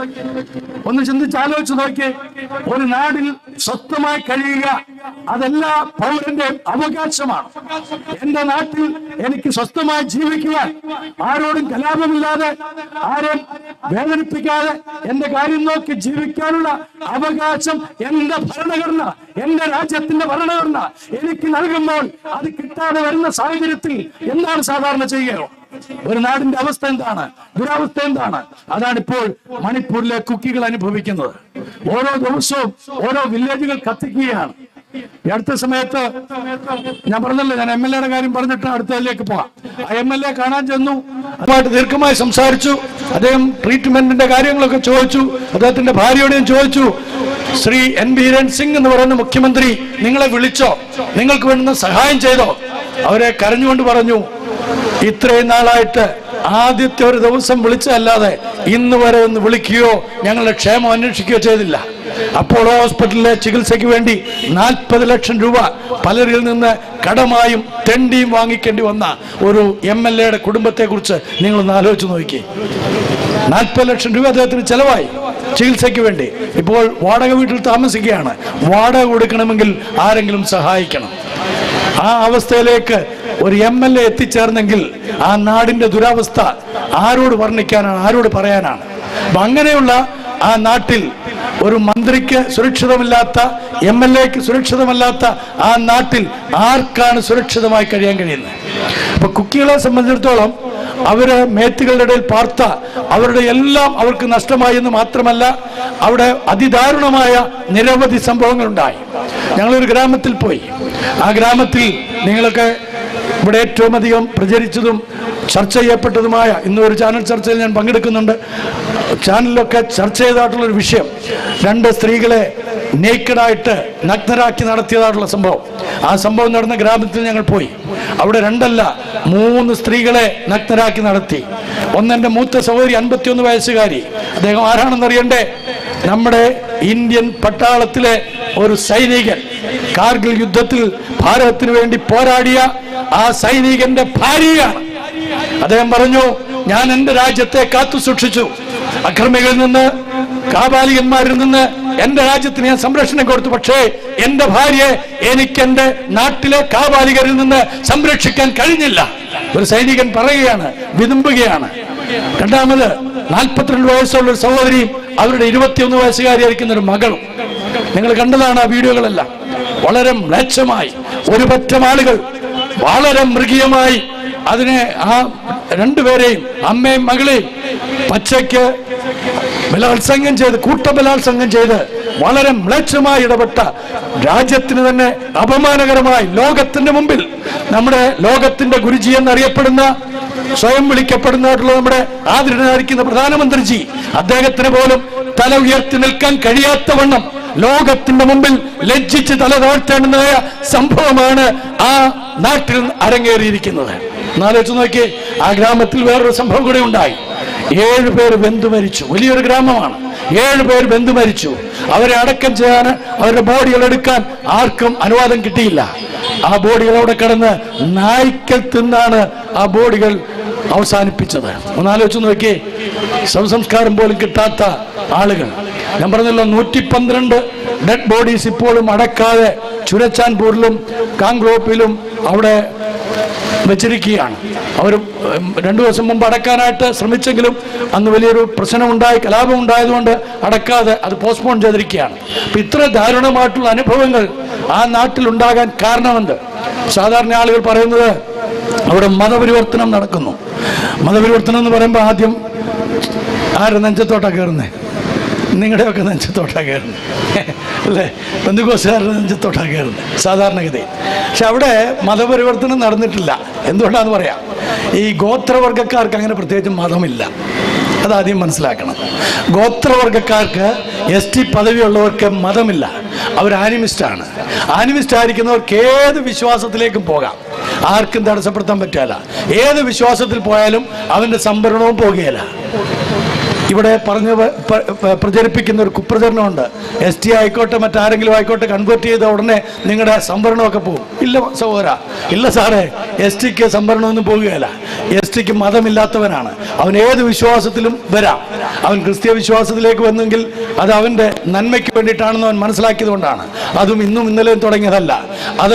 ഒന്ന് ചിന്തിച്ചാലോചിച്ച് നോക്കി. ഒരു നാടിൽ സ്വസ്ഥമായി കഴിയുക അതെല്ലാ പൗരന്റെ അവകാശമാണ്. എന്റെ നാട്ടിൽ എനിക്ക് സ്വസ്ഥമായി ജീവിക്കുവാൻ, ആരോടും കലാപമില്ലാതെ, ആരും വേദനിപ്പിക്കാതെ എന്റെ കാര്യം നോക്കി ജീവിക്കാനുള്ള അവകാശം എന്റെ ഭരണഘടന, എന്റെ രാജ്യത്തിന്റെ ഭരണഘടന എനിക്ക് നൽകുമ്പോൾ അത് കിട്ടാതെ വരുന്ന സാഹചര്യത്തിൽ എന്താണ് സാധാരണ ചെയ്യുക? ഒരു നാടിന്റെ അവസ്ഥ എന്താണ്? ദുരവസ്ഥ എന്താണ്? അതാണിപ്പോൾ മണിപ്പൂരിലെ കുക്കികൾ അനുഭവിക്കുന്നത്. ഓരോ ദിവസവും ഓരോ വില്ലേജുകൾ കത്തിക്കുകയാണ്. ഈ അടുത്ത സമയത്ത് ഞാൻ പറഞ്ഞല്ലോ, ഞാൻ MLA യുടെ കാര്യം പറഞ്ഞിട്ട് അടുത്തതിലേക്ക് പോവാം. ആ MLA കാണാൻ ചെന്നു, അതുമായിട്ട് ദീർഘമായി സംസാരിച്ചു. അദ്ദേഹം ട്രീറ്റ്മെന്റിന്റെ കാര്യങ്ങളൊക്കെ ചോദിച്ചു. അദ്ദേഹത്തിന്റെ ഭാര്യയോടും ചോദിച്ചു, ശ്രീ N ബീരൻ സിംഗ് എന്ന് പറയുന്ന മുഖ്യമന്ത്രി നിങ്ങളെ വിളിച്ചോ? നിങ്ങൾക്ക് വേണ്ടുന്ന സഹായം ചെയ്തോ? അവരെ കരഞ്ഞുകൊണ്ട് പറഞ്ഞു, ഇത്രയും നാളായിട്ട് ആദ്യത്തെ ഒരു ദിവസം വിളിച്ചതല്ലാതെ ഇന്ന് വരെ ഒന്ന് വിളിക്കുകയോ ഞങ്ങളുടെ ക്ഷേമം അന്വേഷിക്കുകയോ ചെയ്തില്ല. അപ്പോളോ ഹോസ്പിറ്റലിലെ ചികിത്സയ്ക്ക് വേണ്ടി 40 ലക്ഷം രൂപ പലരിൽ നിന്ന് കടമായും തെണ്ടിയും വാങ്ങിക്കേണ്ടി വന്ന ഒരു MLA യുടെ കുടുംബത്തെ കുറിച്ച് നിങ്ങളൊന്ന് ആലോചിച്ച് നോക്കി. 40 ലക്ഷം രൂപ അദ്ദേഹത്തിന് ചെലവായി ചികിത്സയ്ക്ക് വേണ്ടി. ഇപ്പോൾ വാടക വീട്ടിൽ താമസിക്കുകയാണ്. വാടക കൊടുക്കണമെങ്കിൽ ആരെങ്കിലും സഹായിക്കണം. ആ അവസ്ഥയിലേക്ക് ഒരു MLA എത്തിച്ചേർന്നെങ്കിൽ ആ നാടിന്റെ ദുരവസ്ഥ ആരോട് വർണ്ണിക്കാനാണ്, ആരോട് പറയാനാണ്? അപ്പൊ അങ്ങനെയുള്ള ആ നാട്ടിൽ ഒരു മന്ത്രിക്ക് സുരക്ഷിതമില്ലാത്ത, MLAക്ക് സുരക്ഷിതമല്ലാത്ത ആ നാട്ടിൽ ആർക്കാണ് സുരക്ഷിതമായി കഴിയാൻ കഴിയുന്നത്? അപ്പൊ കുക്കികളെ സംബന്ധിച്ചിടത്തോളം അവര് മേത്തുകളുടെ ഇടയിൽ പാർത്ത അവരുടെ എല്ലാം അവർക്ക് നഷ്ടമായി എന്ന് മാത്രമല്ല, അവിടെ അതിദാരുണമായ നിരവധി സംഭവങ്ങൾ ഉണ്ടായി. ഞങ്ങളൊരു ഗ്രാമത്തിൽ പോയി. ആ ഗ്രാമത്തിൽ നിങ്ങളൊക്കെ ഇവിടെ ഏറ്റവും അധികം പ്രചരിച്ചതും ചർച്ച ചെയ്യപ്പെട്ടതുമായ, ഇന്നൊരു ചാനൽ ചർച്ചയിൽ ഞാൻ പങ്കെടുക്കുന്നുണ്ട്, ചാനലിലൊക്കെ ചർച്ച ചെയ്തതായിട്ടുള്ളൊരു വിഷയം, 2 സ്ത്രീകളെ നേക്കഡായിട്ട് നഗ്നരാക്കി നടത്തിയതായിട്ടുള്ള സംഭവം. ആ സംഭവം നടന്ന ഗ്രാമത്തിൽ ഞങ്ങൾ പോയി. അവിടെ 2 അല്ല 3 സ്ത്രീകളെ നഗ്നരാക്കി നടത്തി. ഒന്ന് എൻ്റെ മൂത്ത സഹോദരി, 51 വയസ്സുകാരി. അദ്ദേഹം ആരാണെന്നറിയണ്ടേ? നമ്മുടെ ഇന്ത്യൻ പട്ടാളത്തിലെ ഒരു സൈനികൻ. കാർഗിൽ യുദ്ധത്തിൽ ഭാരതത്തിന് വേണ്ടി പോരാടിയ ആ സൈനികന്റെ ഭാര്യയാണ്. അദ്ദേഹം പറഞ്ഞു, ഞാൻ എൻ്റെ രാജ്യത്തെ കാത്തു സൂക്ഷിച്ചു, അക്രമികളിൽ നിന്ന്, കാബാലികന്മാരിൽ നിന്ന് എന്റെ രാജ്യത്തിന് ഞാൻ സംരക്ഷണം കൊടുത്തു. പക്ഷേ എന്റെ ഭാര്യയെ എനിക്ക് എന്റെ നാട്ടിലെ കാബാലികരിൽ നിന്ന് സംരക്ഷിക്കാൻ കഴിഞ്ഞില്ല. ഒരു സൈനികൻ പറയുകയാണ്, വിതുമ്പുകയാണ്. രണ്ടാമത് 42 വയസ്സുള്ള ഒരു സഹോദരിയും അവരുടെ 21 വയസ്സുകാരിയായിരിക്കുന്ന ഒരു മകളും. നിങ്ങൾ കണ്ടതാണ് ആ വീഡിയോകളെല്ലാം. വളരെ മ്ലേച്ഛമായി ഒരു പറ്റം ആളുകൾ വളരെ മൃഗീയമായി അതിനെ, ആ 2 പേരെയും അമ്മയും മകളെയും പച്ചയ്ക്ക് ബലാത്സംഗം ചെയ്ത്, കൂട്ടബലാത്സംഗം ചെയ്ത് വളരെ മ്ലേച്ഛമായി ഇടപെട്ട, രാജ്യത്തിന് തന്നെ അപമാനകരമായി ലോകത്തിന്റെ മുമ്പിൽ, നമ്മുടെ ലോകത്തിന്റെ ഗുരുജി എന്നറിയപ്പെടുന്ന, സ്വയം വിളിക്കപ്പെടുന്നതായിട്ടുള്ള നമ്മുടെ ആദരണീയനായിരിക്കുന്ന പ്രധാനമന്ത്രിജി, അദ്ദേഹത്തിന് പോലും തല ഉയർത്തി നിൽക്കാൻ കഴിയാത്തവണ്ണം ലോകത്തിന്റെ മുമ്പിൽ ലജ്ജിച്ച് തല താഴ്ത്തേണ്ടുന്നതായ സംഭവമാണ് ആ നാട്ടിൽ അരങ്ങേറിയിരിക്കുന്നത്. എന്നാലോചിച്ച് നോക്കി, ആ ഗ്രാമത്തിൽ വേറൊരു സംഭവം കൂടെ ഉണ്ടായി. 7 പേര് വെന്തു മരിച്ചു. വലിയൊരു ഗ്രാമമാണ്. 7 പേര് വെന്തു മരിച്ചു. അവരെ അടക്കം ചെയ്യാൻ, അവരുടെ ബോഡികൾ എടുക്കാൻ ആർക്കും അനുവാദം കിട്ടിയില്ല. ആ ബോഡികൾ അവിടെ കിടന്ന് നായ്ക്കൾ തിന്നാണ് ആ ബോഡികൾ അവസാനിപ്പിച്ചത്. ഒന്നാലോചിച്ച് നോക്കി, ശവസംസ്കാരം പോലും കിട്ടാത്ത ആളുകൾ. ഞാൻ പറഞ്ഞല്ലോ, 112 ഡെഡ് ബോഡീസ് ഇപ്പോഴും അടക്കാതെ ചുരച്ചാൻപൂരിലും കാങ്ക്രോപ്പിലും അവിടെ വെച്ചിരിക്കുകയാണ്. അവർ 2 ദിവസം മുമ്പ് അടക്കാനായിട്ട് ശ്രമിച്ചെങ്കിലും അന്ന് വലിയൊരു പ്രശ്നമുണ്ടായി, കലാപം ഉണ്ടായതുകൊണ്ട് അടക്കാതെ അത് പോസ്റ്റ്പോൺ ചെയ്തിരിക്കുകയാണ്. അപ്പം ഇത്ര ദാരുണമായിട്ടുള്ള അനുഭവങ്ങൾ ആ നാട്ടിൽ ഉണ്ടാകാൻ കാരണമെന്ത്? സാധാരണ ആളുകൾ പറയുന്നത് അവിടെ മതപരിവർത്തനം നടക്കുന്നു. മതപരിവർത്തനം എന്ന് പറയുമ്പോൾ ആദ്യം ആരുടെ നെഞ്ചത്തോട്ടാണ് കയറുന്നത്? നിങ്ങളുടെയൊക്കെ നെഞ്ചത്തോട്ടാണ് കയറുന്നത് അല്ലേ? പെന്തക്കോസ്തുകാരുടെ നെഞ്ചത്തോട്ടാണ് കയറുന്നത് സാധാരണഗതി. പക്ഷെ അവിടെ മതപരിവർത്തനം നടന്നിട്ടില്ല. എന്തുകൊണ്ടാണെന്ന് പറയാം. ഈ ഗോത്രവർഗക്കാർക്ക് അങ്ങനെ പ്രത്യേകിച്ച് മതമില്ല. അതാദ്യം മനസ്സിലാക്കണം. ഗോത്രവർഗക്കാർക്ക് ST പദവിയുള്ളവർക്ക് മതമില്ല. അവർ ആനിമിസ്റ്റാണ്. ആനിമിസ്റ്റ് ആയിരിക്കുന്നവർക്ക് ഏത് വിശ്വാസത്തിലേക്കും പോകാം, ആർക്കും തടസ്സപ്പെടുത്താൻ പറ്റില്ല. ഏത് വിശ്വാസത്തിൽ പോയാലും അവൻ്റെ സംഭരണവും പോകുകയില്ല. ഇവിടെ പ്രചരിപ്പിക്കുന്ന ഒരു കുപ്രചരണമുണ്ട്. ST ആയിക്കോട്ടെ മറ്റാരെങ്കിലും ആയിക്കോട്ടെ കൺവേർട്ട് ചെയ്ത ഉടനെ നിങ്ങളുടെ സംവരണമൊക്കെ പോകും. ഇല്ല സഹോദര, ഇല്ല സാറേ, STക്ക് സംവരണമൊന്നും പോകുകയല്ല. STക്ക് മതമില്ലാത്തവനാണ്. അവൻ ഏത് വിശ്വാസത്തിലും വരാം. അവൻ ക്രിസ്തീയ വിശ്വാസത്തിലേക്ക് വന്നെങ്കിൽ അത് അവൻ്റെ നന്മയ്ക്ക് വേണ്ടിയിട്ടാണെന്ന് അവൻ മനസ്സിലാക്കിയത് കൊണ്ടാണ്. അതും ഇന്നും ഇന്നലെയും തുടങ്ങിയതല്ല. അത്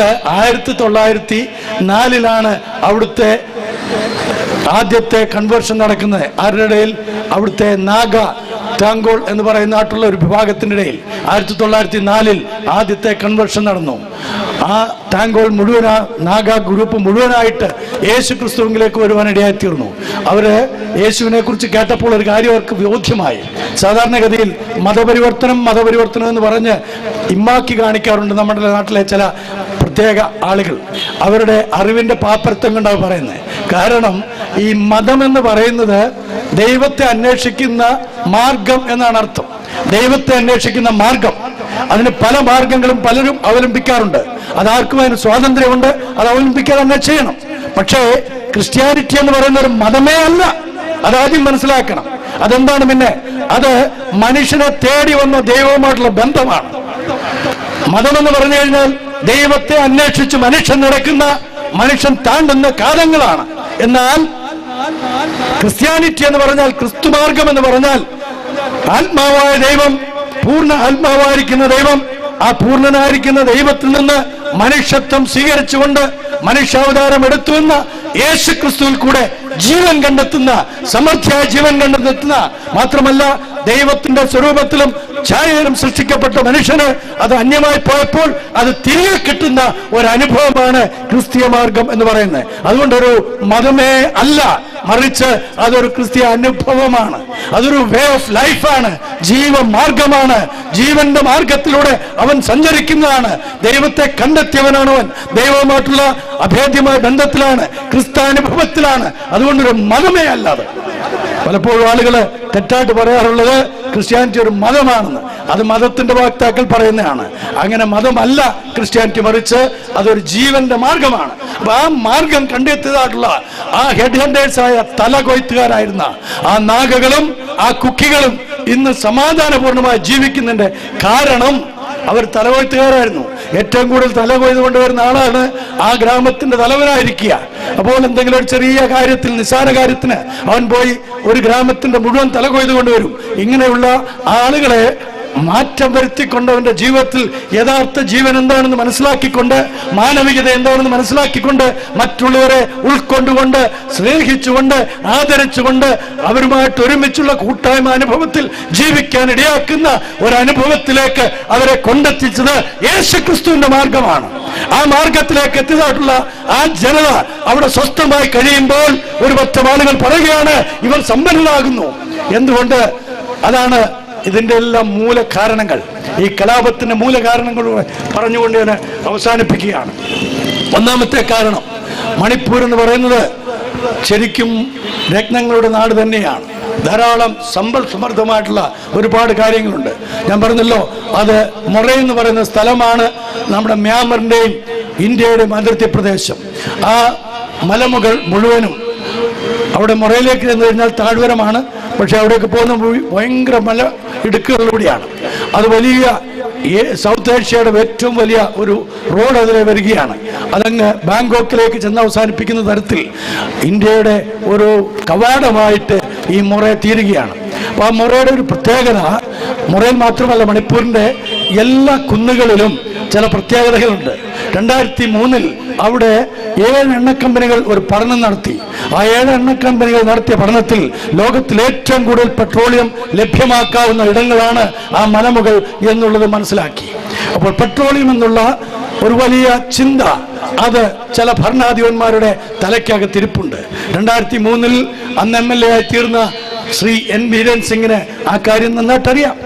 1904 അവിടുത്തെ ആദ്യത്തെ കൺവേർഷൻ നടക്കുന്നത്. ആരുടെ ഇടയിൽ? അവിടുത്തെ നാഗ ടാങ്കോൾ എന്ന് പറയുന്ന നാട്ടിലുള്ള ഒരു വിഭാഗത്തിൻ്റെ ഇടയിൽ 1904 ആദ്യത്തെ കൺവേർഷൻ നടന്നു. ആ ടാങ്കോൾ നാഗ ഗ്രൂപ്പ് മുഴുവനായിട്ട് യേശു ക്രിസ്തുവിലേക്ക് വരുവാനിടയായി തീർന്നു. അവർ യേശുവിനെ കുറിച്ച് കേട്ടപ്പോൾ ഒരു കാര്യം അവർക്ക് ബോധ്യമായി. സാധാരണഗതിയിൽ മതപരിവർത്തനം എന്ന് പറഞ്ഞ് ഇമ്മാക്കി കാണിക്കാറുണ്ട് നമ്മുടെ നാട്ടിലെ ചില പ്രത്യേക ആളുകൾ. അവരുടെ അറിവിൻ്റെ പാപ്പരത്വം കൊണ്ടാണ് പറയുന്നത്. കാരണം ഈ മതം എന്ന് പറയുന്നത് ദൈവത്തെ അന്വേഷിക്കുന്ന മാർഗം എന്നാണ് അർത്ഥം. ദൈവത്തെ അന്വേഷിക്കുന്ന മാർഗം. അതിന് പല മാർഗങ്ങളും പലരും അവലംബിക്കാറുണ്ട്. അതാർക്കും അതിന് സ്വാതന്ത്ര്യമുണ്ട്. അത് അവലംബിക്കാൻ തന്നെ ചെയ്യണം. പക്ഷേ ക്രിസ്ത്യാനിറ്റി എന്ന് പറയുന്ന ഒരു മതമേ അല്ല. അതാദ്യം മനസ്സിലാക്കണം. അതെന്താണ്? പിന്നെ അത് മനുഷ്യനെ തേടി വന്ന ദൈവവുമായിട്ടുള്ള ബന്ധമാണ്. മതമെന്ന് പറഞ്ഞു കഴിഞ്ഞാൽ ദൈവത്തെ അന്വേഷിച്ച് മനുഷ്യൻ നടക്കുന്ന, മനുഷ്യൻ താണ്ടുന്ന കാലങ്ങളാണ്. എന്നാൽ ക്രിസ്ത്യാനിറ്റി എന്ന് പറഞ്ഞാൽ, ക്രിസ്തുമാർഗം എന്ന് പറഞ്ഞാൽ ആത്മാവായ ദൈവം, പൂർണ്ണ ആത്മാവായിരിക്കുന്ന ദൈവം, ആ പൂർണ്ണനായിരിക്കുന്ന ദൈവത്തിൽ നിന്ന് മനുഷ്യത്വം സ്വീകരിച്ചുകൊണ്ട് മനുഷ്യാവതാരം എടുത്തുവെന്ന യേശു ക്രിസ്തുവിൽ കൂടെ ജീവൻ കണ്ടെത്തുന്ന, സമൃദ്ധിയായ ജീവൻ കണ്ടെത്തുന്ന, മാത്രമല്ല ദൈവത്തിന്റെ സ്വരൂപത്തിലും ഛായയിലും സൃഷ്ടിക്കപ്പെട്ട മനുഷ്യന് അത് അന്യമായി പോയപ്പോൾ അത് തിരികെ കിട്ടുന്ന ഒരനുഭവമാണ് ക്രിസ്തീയ മാർഗം എന്ന് പറയുന്നത്. അതുകൊണ്ടൊരു മതമേ അല്ല, മറിച്ച് അതൊരു ക്രിസ്തീയ അനുഭവമാണ്. അതൊരു വേ ഓഫ് ലൈഫാണ്, ജീവമാർഗമാണ്. ജീവന്റെ മാർഗത്തിലൂടെ അവൻ സഞ്ചരിക്കുന്നതാണ്. ദൈവത്തെ കണ്ടെത്തിയവനാണ് അവൻ. ദൈവവുമായിട്ടുള്ള അഭേദ്യമായ ബന്ധത്തിലാണ്, ക്രിസ്താനുഭവത്തിലാണ്. അതുകൊണ്ടൊരു മതമേ അല്ലാതെ. പലപ്പോഴും ആളുകൾ തെറ്റായിട്ട് പറയാറുള്ളത് ക്രിസ്ത്യാനിറ്റി ഒരു മതമാണെന്ന്. അത് മതത്തിന്റെ വക്താക്കൾ പറയുന്നതാണ്. അങ്ങനെ മതമല്ല ക്രിസ്ത്യാനിറ്റി, മറിച്ച് അതൊരു ജീവന്റെ മാർഗമാണ്. അപ്പൊ ആ മാർഗം കണ്ടെത്തിയതായിട്ടുള്ള ആ ഹെഡ് ഹണ്ടേഴ്സായ തലകൊയ്ത്തുകാരായിരുന്ന ആ നാഗകളും ആ കുക്കികളും ഇന്ന് സമാധാനപൂർണമായി ജീവിക്കുന്നുണ്ട്. കാരണം അവർ തലകൊയ്ത്തുകാരായിരുന്നു. ഏറ്റവും കൂടുതൽ തല കൊയ്ത് കൊണ്ടുവരുന്ന ആളാണ് ആ ഗ്രാമത്തിന്റെ തലവനായിരിക്കുക. അപ്പോൾ എന്തെങ്കിലും ഒരു ചെറിയ കാര്യത്തിൽ, നിസ്സാര കാര്യത്തിന് അവൻ പോയി ഒരു ഗ്രാമത്തിന്റെ മുഴുവൻ തല കൊയ്ത് കൊണ്ടുവരും. ഇങ്ങനെയുള്ള ആളുകളെ മാറ്റം വരുത്തിക്കൊണ്ട് അവന്റെ ജീവിതത്തിൽ യഥാർത്ഥ ജീവൻ എന്താണെന്ന് മനസ്സിലാക്കിക്കൊണ്ട്, മാനവികത എന്താണെന്ന് മനസ്സിലാക്കിക്കൊണ്ട്, മറ്റുള്ളവരെ ഉൾക്കൊണ്ടുകൊണ്ട്, സ്നേഹിച്ചുകൊണ്ട്, ആദരിച്ചുകൊണ്ട് അവരുമായിട്ട് ഒരുമിച്ചുള്ള കൂട്ടായ്മ അനുഭവത്തിൽ ജീവിക്കാൻ ഇടയാക്കുന്ന ഒരനുഭവത്തിലേക്ക് അവരെ കൊണ്ടെത്തിച്ചത് യേശുക്രിസ്തുവിന്റെ മാർഗമാണ്. ആ മാർഗത്തിലേക്ക് എത്തിയതായിട്ടുള്ള ആ ജനത അവിടെ സ്വസ്ഥമായി കഴിയുമ്പോൾ ഒരു പറ്റം ആളുകൾ പറയുകയാണ്, ഇവർ സമ്പന്നരാകുന്നു. എന്തുകൊണ്ട്? അതാണ് ഇതിൻ്റെ എല്ലാം മൂലകാരണങ്ങൾ. ഈ കലാപത്തിന്റെ മൂലകാരണങ്ങൾ പറഞ്ഞുകൊണ്ട് ഞാൻ അവസാനിപ്പിക്കുകയാണ്. ഒന്നാമത്തെ കാരണം, മണിപ്പൂർ എന്ന് പറയുന്നത് ശരിക്കും രത്നങ്ങളുടെ നാട് തന്നെയാണ്. ധാരാളം സമ്പൽ സമൃദ്ധമായിട്ടുള്ള ഒരുപാട് കാര്യങ്ങളുണ്ട്. ഞാൻ പറഞ്ഞല്ലോ, അത് മൊറേ എന്ന് പറയുന്ന സ്ഥലമാണ് നമ്മുടെ മ്യാൻമറിൻ്റെയും ഇന്ത്യയുടെയും അതിർത്തി പ്രദേശം. ആ മലമുകൾ മുഴുവനും അവിടെ മൊറയിലേക്ക് ചെന്ന് കഴിഞ്ഞാൽ താഴ്വരമാണ്. പക്ഷെ അവിടേക്ക് പോകുന്ന ഭയങ്കര മല ഇടുക്കുകളിലൂടെയാണ്. അത് വലിയ സൗത്ത് ഏഷ്യയുടെ ഏറ്റവും വലിയ ഒരു റോഡ് അതിലെ വരികയാണ്. അതങ്ങ് ബാങ്കോക്കിലേക്ക് ചെന്ന് അവസാനിപ്പിക്കുന്ന തരത്തിൽ ഇന്ത്യയുടെ ഒരു കവാടമായിട്ട് ഈ മൊറേ തീരുകയാണ്. അപ്പോൾ ആ മൊറയുടെ ഒരു പ്രത്യേകത, മൊറയിൽ മാത്രമല്ല മണിപ്പൂരിൻ്റെ എല്ലാ കുന്നുകളിലും ചില പ്രത്യേകതകളുണ്ട്. 2003 അവിടെ 7 എണ്ണക്കമ്പനികൾ ഒരു പഠനം നടത്തി. ആ 7 എണ്ണക്കമ്പനികൾ നടത്തിയ പഠനത്തിൽ ലോകത്തിൽ ഏറ്റവും കൂടുതൽ പെട്രോളിയം ലഭ്യമാക്കാവുന്ന ഇടങ്ങളാണ് ആ മലമുകൾ എന്നുള്ളത് മനസ്സിലാക്കി. അപ്പോൾ പെട്രോളിയം എന്നുള്ള ഒരു വലിയ ചിന്ത അത് ചില ഭരണാധിപന്മാരുടെ തലയ്ക്കകത്തിരിപ്പുണ്ട്. 2003 അന്ന് MLA ആയി തീർന്ന ശ്രീ N ബീരൻ സിംഗിന് ആ കാര്യം നന്നായിട്ടറിയാം.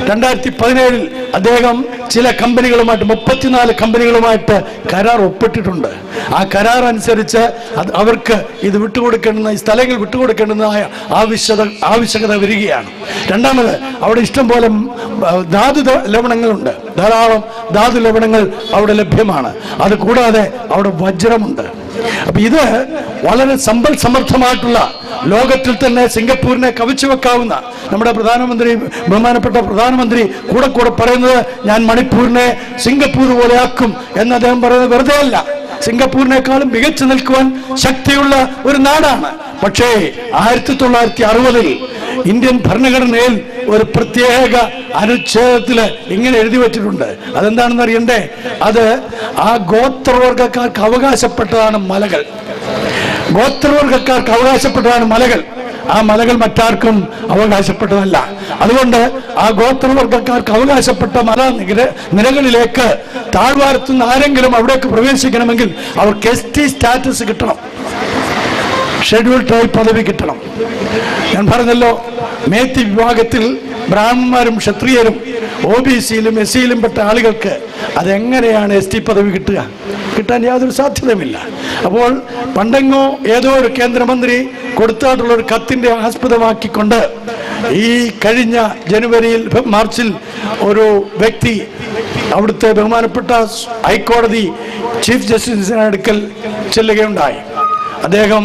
2017 അദ്ദേഹം ചില കമ്പനികളുമായിട്ട് 34 കമ്പനികളുമായിട്ട് കരാർ ഒപ്പിട്ടിട്ടുണ്ട്. ആ കരാർ അനുസരിച്ച് അവർക്ക് ഇത് വിട്ടുകൊടുക്കേണ്ടുന്ന, ഈ സ്ഥലങ്ങൾ വിട്ടുകൊടുക്കേണ്ടുന്നതായ ആവശ്യകത വരികയാണ്. രണ്ടാമത്, അവിടെ ഇഷ്ടം പോലെ ധാതു ലവണങ്ങളുണ്ട്. ധാരാളം ധാതു ലവണങ്ങൾ അവിടെ ലഭ്യമാണ്. അത് കൂടാതെ അവിടെ വജ്രമുണ്ട്. അപ്പൊ ഇത് വളരെ സമ്പൽ സമർത്ഥമായിട്ടുള്ള, ലോകത്തിൽ തന്നെ സിംഗപ്പൂരിനെ കവച്ചു വെക്കാവുന്ന, നമ്മുടെ പ്രധാനമന്ത്രി, ബഹുമാനപ്പെട്ട പ്രധാനമന്ത്രി കൂടെ കൂടെ പറയുന്നത് ഞാൻ മണിപ്പൂരിനെ സിംഗപ്പൂർ പോലെ ആക്കും എന്ന് അദ്ദേഹം പറയുന്നത് വെറുതെ അല്ല. സിംഗപ്പൂരിനേക്കാളും മികച്ചു നിൽക്കുവാൻ ശക്തിയുള്ള ഒരു നാടാണ്. പക്ഷേ 1960 ഇന്ത്യൻ ഭരണഘടനയിൽ ഒരു പ്രത്യേക അനുച്ഛേദത്തിൽ ഇങ്ങനെ എഴുതി വച്ചിട്ടുണ്ട്. അതെന്താണെന്ന് അറിയണ്ടേ? അത് ആ ഗോത്രവർഗക്കാർക്ക് അവകാശപ്പെട്ടതാണ് മലകൾ. ഗോത്രവർഗക്കാർക്ക് അവകാശപ്പെട്ടതാണ് മലകൾ. ആ മലകൾ മറ്റാർക്കും അവകാശപ്പെട്ടതല്ല. അതുകൊണ്ട് ആ ഗോത്രവർഗക്കാർക്ക് അവകാശപ്പെട്ട മല നിരകളിലേക്ക് താഴ്വാരത്തുനിന്ന് ആരെങ്കിലും അവിടേക്ക് പ്രവേശിക്കണമെങ്കിൽ അവർക്ക് ST സ്റ്റാറ്റസ് കിട്ടണം, ഷെഡ്യൂൾ ട്രൈബ് പദവി കിട്ടണം. ഞാൻ പറഞ്ഞല്ലോ, മേത്തി വിഭാഗത്തിൽ ബ്രാഹ്മണന്മാരും ക്ഷത്രിയരും OBCയിലും SCയിലും പെട്ട ആളുകൾക്ക് അതെങ്ങനെയാണ് ST പദവി കിട്ടുക? കിട്ടാൻ യാതൊരു സാധ്യതയുമില്ല. അപ്പോൾ പണ്ടെങ്ങോ ഏതോ ഒരു കേന്ദ്രമന്ത്രി കൊടുത്തായിട്ടുള്ള ഒരു കത്തിൻ്റെ ആസ്പദമാക്കിക്കൊണ്ട് ഈ കഴിഞ്ഞ മാർച്ചിൽ ഒരു വ്യക്തി അവിടുത്തെ ബഹുമാനപ്പെട്ട ഹൈക്കോടതി ചീഫ് ജസ്റ്റിസിന്റെ അടുക്കൽ ചെല്ലുകയുണ്ടായി. അദ്ദേഹം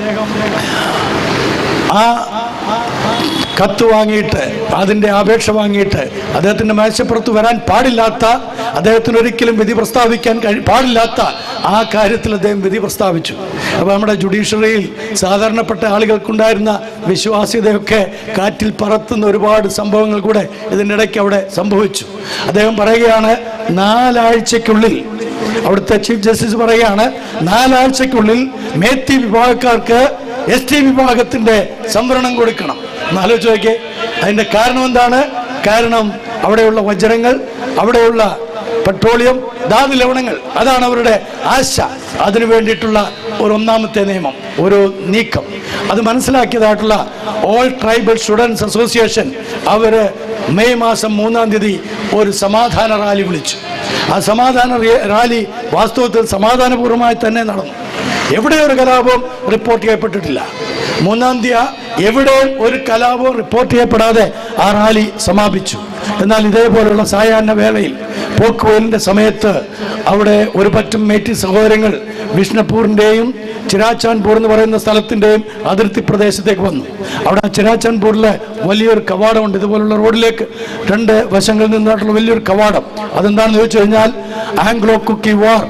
ആ കത്ത് വാങ്ങിയിട്ട്, അതിൻ്റെ അപേക്ഷ വാങ്ങിയിട്ട്, അദ്ദേഹത്തിൻ്റെ മേശപ്പുറത്ത് വരാൻ പാടില്ലാത്ത, അദ്ദേഹത്തിന് ഒരിക്കലും വിധി പ്രസ്താവിക്കാൻ പാടില്ലാത്ത ആ കാര്യത്തിൽ അദ്ദേഹം വിധി പ്രസ്താവിച്ചു. അപ്പോൾ നമ്മുടെ ജുഡീഷ്യറിയിൽ സാധാരണപ്പെട്ട ആളുകൾക്കുണ്ടായിരുന്ന വിശ്വാസ്യതയൊക്കെ കാറ്റിൽ പറത്തുന്ന ഒരുപാട് സംഭവങ്ങൾ കൂടെ ഇതിൻ്റെ ഇടയ്ക്ക് അവിടെ സംഭവിച്ചു. അദ്ദേഹം പറയുകയാണ്, 4 ആഴ്ചയ്ക്കുള്ളിൽ, അവിടുത്തെ ചീഫ് ജസ്റ്റിസ് പറയുകയാണ്, 4 ആഴ്ചയ്ക്കുള്ളിൽ മേത്തി വിഭാഗക്കാർക്ക് ST വിഭാഗത്തിൻ്റെ സംവരണം കൊടുക്കണം. എന്നാലോചിച്ച് നോക്കിയേ, അതിൻ്റെ കാരണം എന്താണ്? കാരണം അവിടെയുള്ള വജ്രങ്ങൾ, അവിടെയുള്ള പെട്രോളിയം, ധാതു ലവണങ്ങൾ, അതാണ് അവരുടെ ആശ. അതിനു വേണ്ടിയിട്ടുള്ള ഒരു ഒന്നാമത്തെ നിയമം, ഒരു നീക്കം. അത് മനസ്സിലാക്കിയതായിട്ടുള്ള ഓൾ ട്രൈബൽ സ്റ്റുഡൻസ് അസോസിയേഷൻ അവർ മെയ് മാസം 3-ാം തീയതി ഒരു സമാധാന റാലി വിളിച്ചു. ആ സമാധാന റാലി വാസ്തവത്തിൽ സമാധാനപൂർവ്വമായി തന്നെ നടന്നു. എവിടെ ഒരു കലാപവും റിപ്പോർട്ട് ചെയ്യപ്പെട്ടിട്ടില്ല. 3-ാം തീയതി എവിടെ ഒരു കലാപവും റിപ്പോർട്ട് ചെയ്യപ്പെടാതെ ആ റാലി സമാപിച്ചു. എന്നാൽ ഇതേപോലുള്ള സായാഹ്ന വേളയിൽ പോക്കുവെയിലിൻ്റെ സമയത്ത് അവിടെ ഒരു പറ്റം മേറ്റി സഹോദരങ്ങൾ ബിഷ്ണപ്പൂരിൻ്റെയും ചിരാച്ചാൻപൂർ എന്ന് പറയുന്ന സ്ഥലത്തിൻ്റെയും അതിർത്തി പ്രദേശത്തേക്ക് വന്നു. അവിടെ ചിരാച്ചാൻപൂരിൽ വലിയൊരു കവാടമുണ്ട്. ഇതുപോലുള്ള റോഡിലേക്ക് 2 വശങ്ങളിൽ നിന്നായിട്ടുള്ള വലിയൊരു കവാടം. അതെന്താണെന്ന് ചോദിച്ചു കഴിഞ്ഞാൽ ആംഗ്ലോ കുക്കി വാർ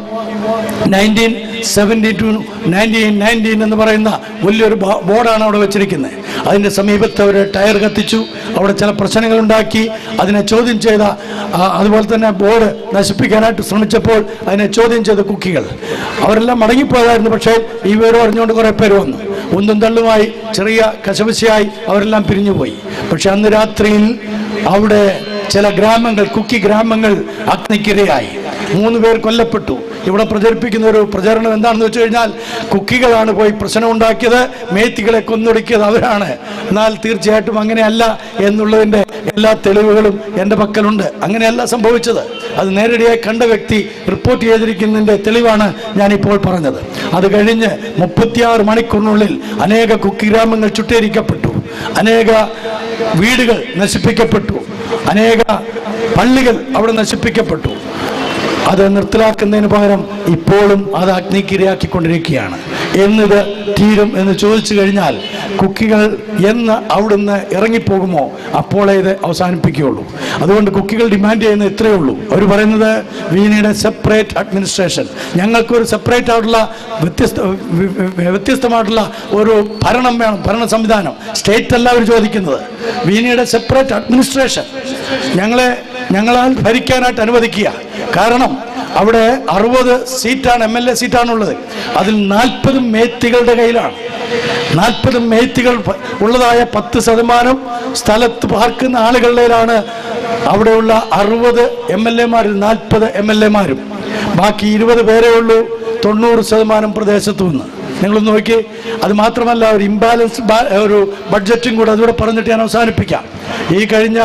1970 to 1919 എന്ന് പറയുന്ന വലിയൊരു ബോർഡാണ് അവിടെ വെച്ചിരിക്കുന്നത്. അതിൻ്റെ സമീപത്ത് അവർ ടയർ കത്തിച്ചു, അവിടെ ചില പ്രശ്നങ്ങൾ ഉണ്ടാക്കി, അതിനെ ചോദ്യം ചെയ്ത, അതുപോലെ തന്നെ ബോർഡ് നശിപ്പിക്കാനായിട്ട് ശ്രമിച്ചപ്പോൾ അതിനെ ചോദ്യം ചെയ്ത കുക്കികൾ അവരെല്ലാം മടങ്ങിപ്പോയതായിരുന്നു. പക്ഷേ ഈ വിവരം അറിഞ്ഞുകൊണ്ട് കുറേ പേര് വന്നു. ഒന്നും തള്ളുമായി ചെറിയ കശപശയായി അവരെല്ലാം പിരിഞ്ഞുപോയി. പക്ഷെ അന്ന് രാത്രിയിൽ അവിടെ ചില ഗ്രാമങ്ങൾ, കുക്കി ഗ്രാമങ്ങൾ അഗ്നിക്കിരയായി. 3 പേർ കൊല്ലപ്പെട്ടു. ഇവിടെ പ്രചരിപ്പിക്കുന്ന ഒരു പ്രചരണം എന്താണെന്ന് വെച്ച് കഴിഞ്ഞാൽ കുക്കികളാണ് പോയി പ്രശ്നം ഉണ്ടാക്കിയത്, മേത്തികളെ കൊന്നൊടുക്കിയത് അവരാണ്. എന്നാൽ തീർച്ചയായിട്ടും അങ്ങനെയല്ല എന്നുള്ളതിൻ്റെ എല്ലാ തെളിവുകളും എൻ്റെ പക്കലുണ്ട്. അങ്ങനെയല്ല സംഭവിച്ചത്. അത് നേരടിയായി കണ്ട വ്യക്തി റിപ്പോർട്ട് ചെയ്തിരിക്കുന്നതിൻ്റെ തെളിവാണ് ഞാനിപ്പോൾ പറഞ്ഞത്. അത് കഴിഞ്ഞ് 36 മണിക്കൂറിനുള്ളിൽ അനേക കുക്കി ഗ്രാമങ്ങൾ ചുട്ടേരിക്കപ്പെട്ടു, അനേക വീടുകൾ നശിപ്പിക്കപ്പെട്ടു, അനേക പള്ളികൾ അവിടെ നശിപ്പിക്കപ്പെട്ടു. അത് നിർത്തലാക്കുന്നതിന് പകരം ഇപ്പോഴും അത് അഗ്നിക്കിരയാക്കിക്കൊണ്ടിരിക്കുകയാണ്. എന്നിത് തീരും എന്ന് ചോദിച്ചു കഴിഞ്ഞാൽ കുക്കികൾ എന്ന് അവിടുന്ന് ഇറങ്ങിപ്പോകുമോ അപ്പോഴേ ഇത് അവസാനിപ്പിക്കുകയുള്ളൂ. അതുകൊണ്ട് കുക്കികൾ ഡിമാൻഡ് ചെയ്യുന്നത് ഇത്രയേ ഉള്ളൂ. അവർ പറയുന്നത് we need a separate administration. ഞങ്ങൾക്കൊരു സെപ്പറേറ്റ് ആയിട്ടുള്ള വ്യത്യസ്തമായിട്ടുള്ള ഒരു ഭരണം വേണം, ഭരണ സംവിധാനം. സ്റ്റേറ്റ് അല്ല അവർ ചോദിക്കുന്നത്. We need a separate administration. ഞങ്ങളാൽ ഭരിക്കാനായിട്ട് അനുവദിക്കുക. കാരണം അവിടെ 60 സീറ്റാണ്, MLA സീറ്റാണുള്ളത്. അതിൽ 40 മേത്തികളുടെ കയ്യിലാണ്. 40 മേത്തികൾ ഉള്ളതായ 10% സ്ഥലത്ത് പാർക്കുന്ന ആളുകളിലാണ് അവിടെയുള്ള 60 MLA-മാരിൽ 40 MLA-മാരും. ബാക്കി 20 പേരേ ഉള്ളൂ 90% പ്രദേശത്തു നിന്ന്. നിങ്ങളൊന്ന് നോക്കി. അത് മാത്രമല്ല, ഒരു ഇംബാലൻസ് ഒരു ബഡ്ജറ്റും കൂടെ അതുകൂടെ പറഞ്ഞിട്ട് ഞാൻ അവസാനിപ്പിക്കാം. ഈ കഴിഞ്ഞ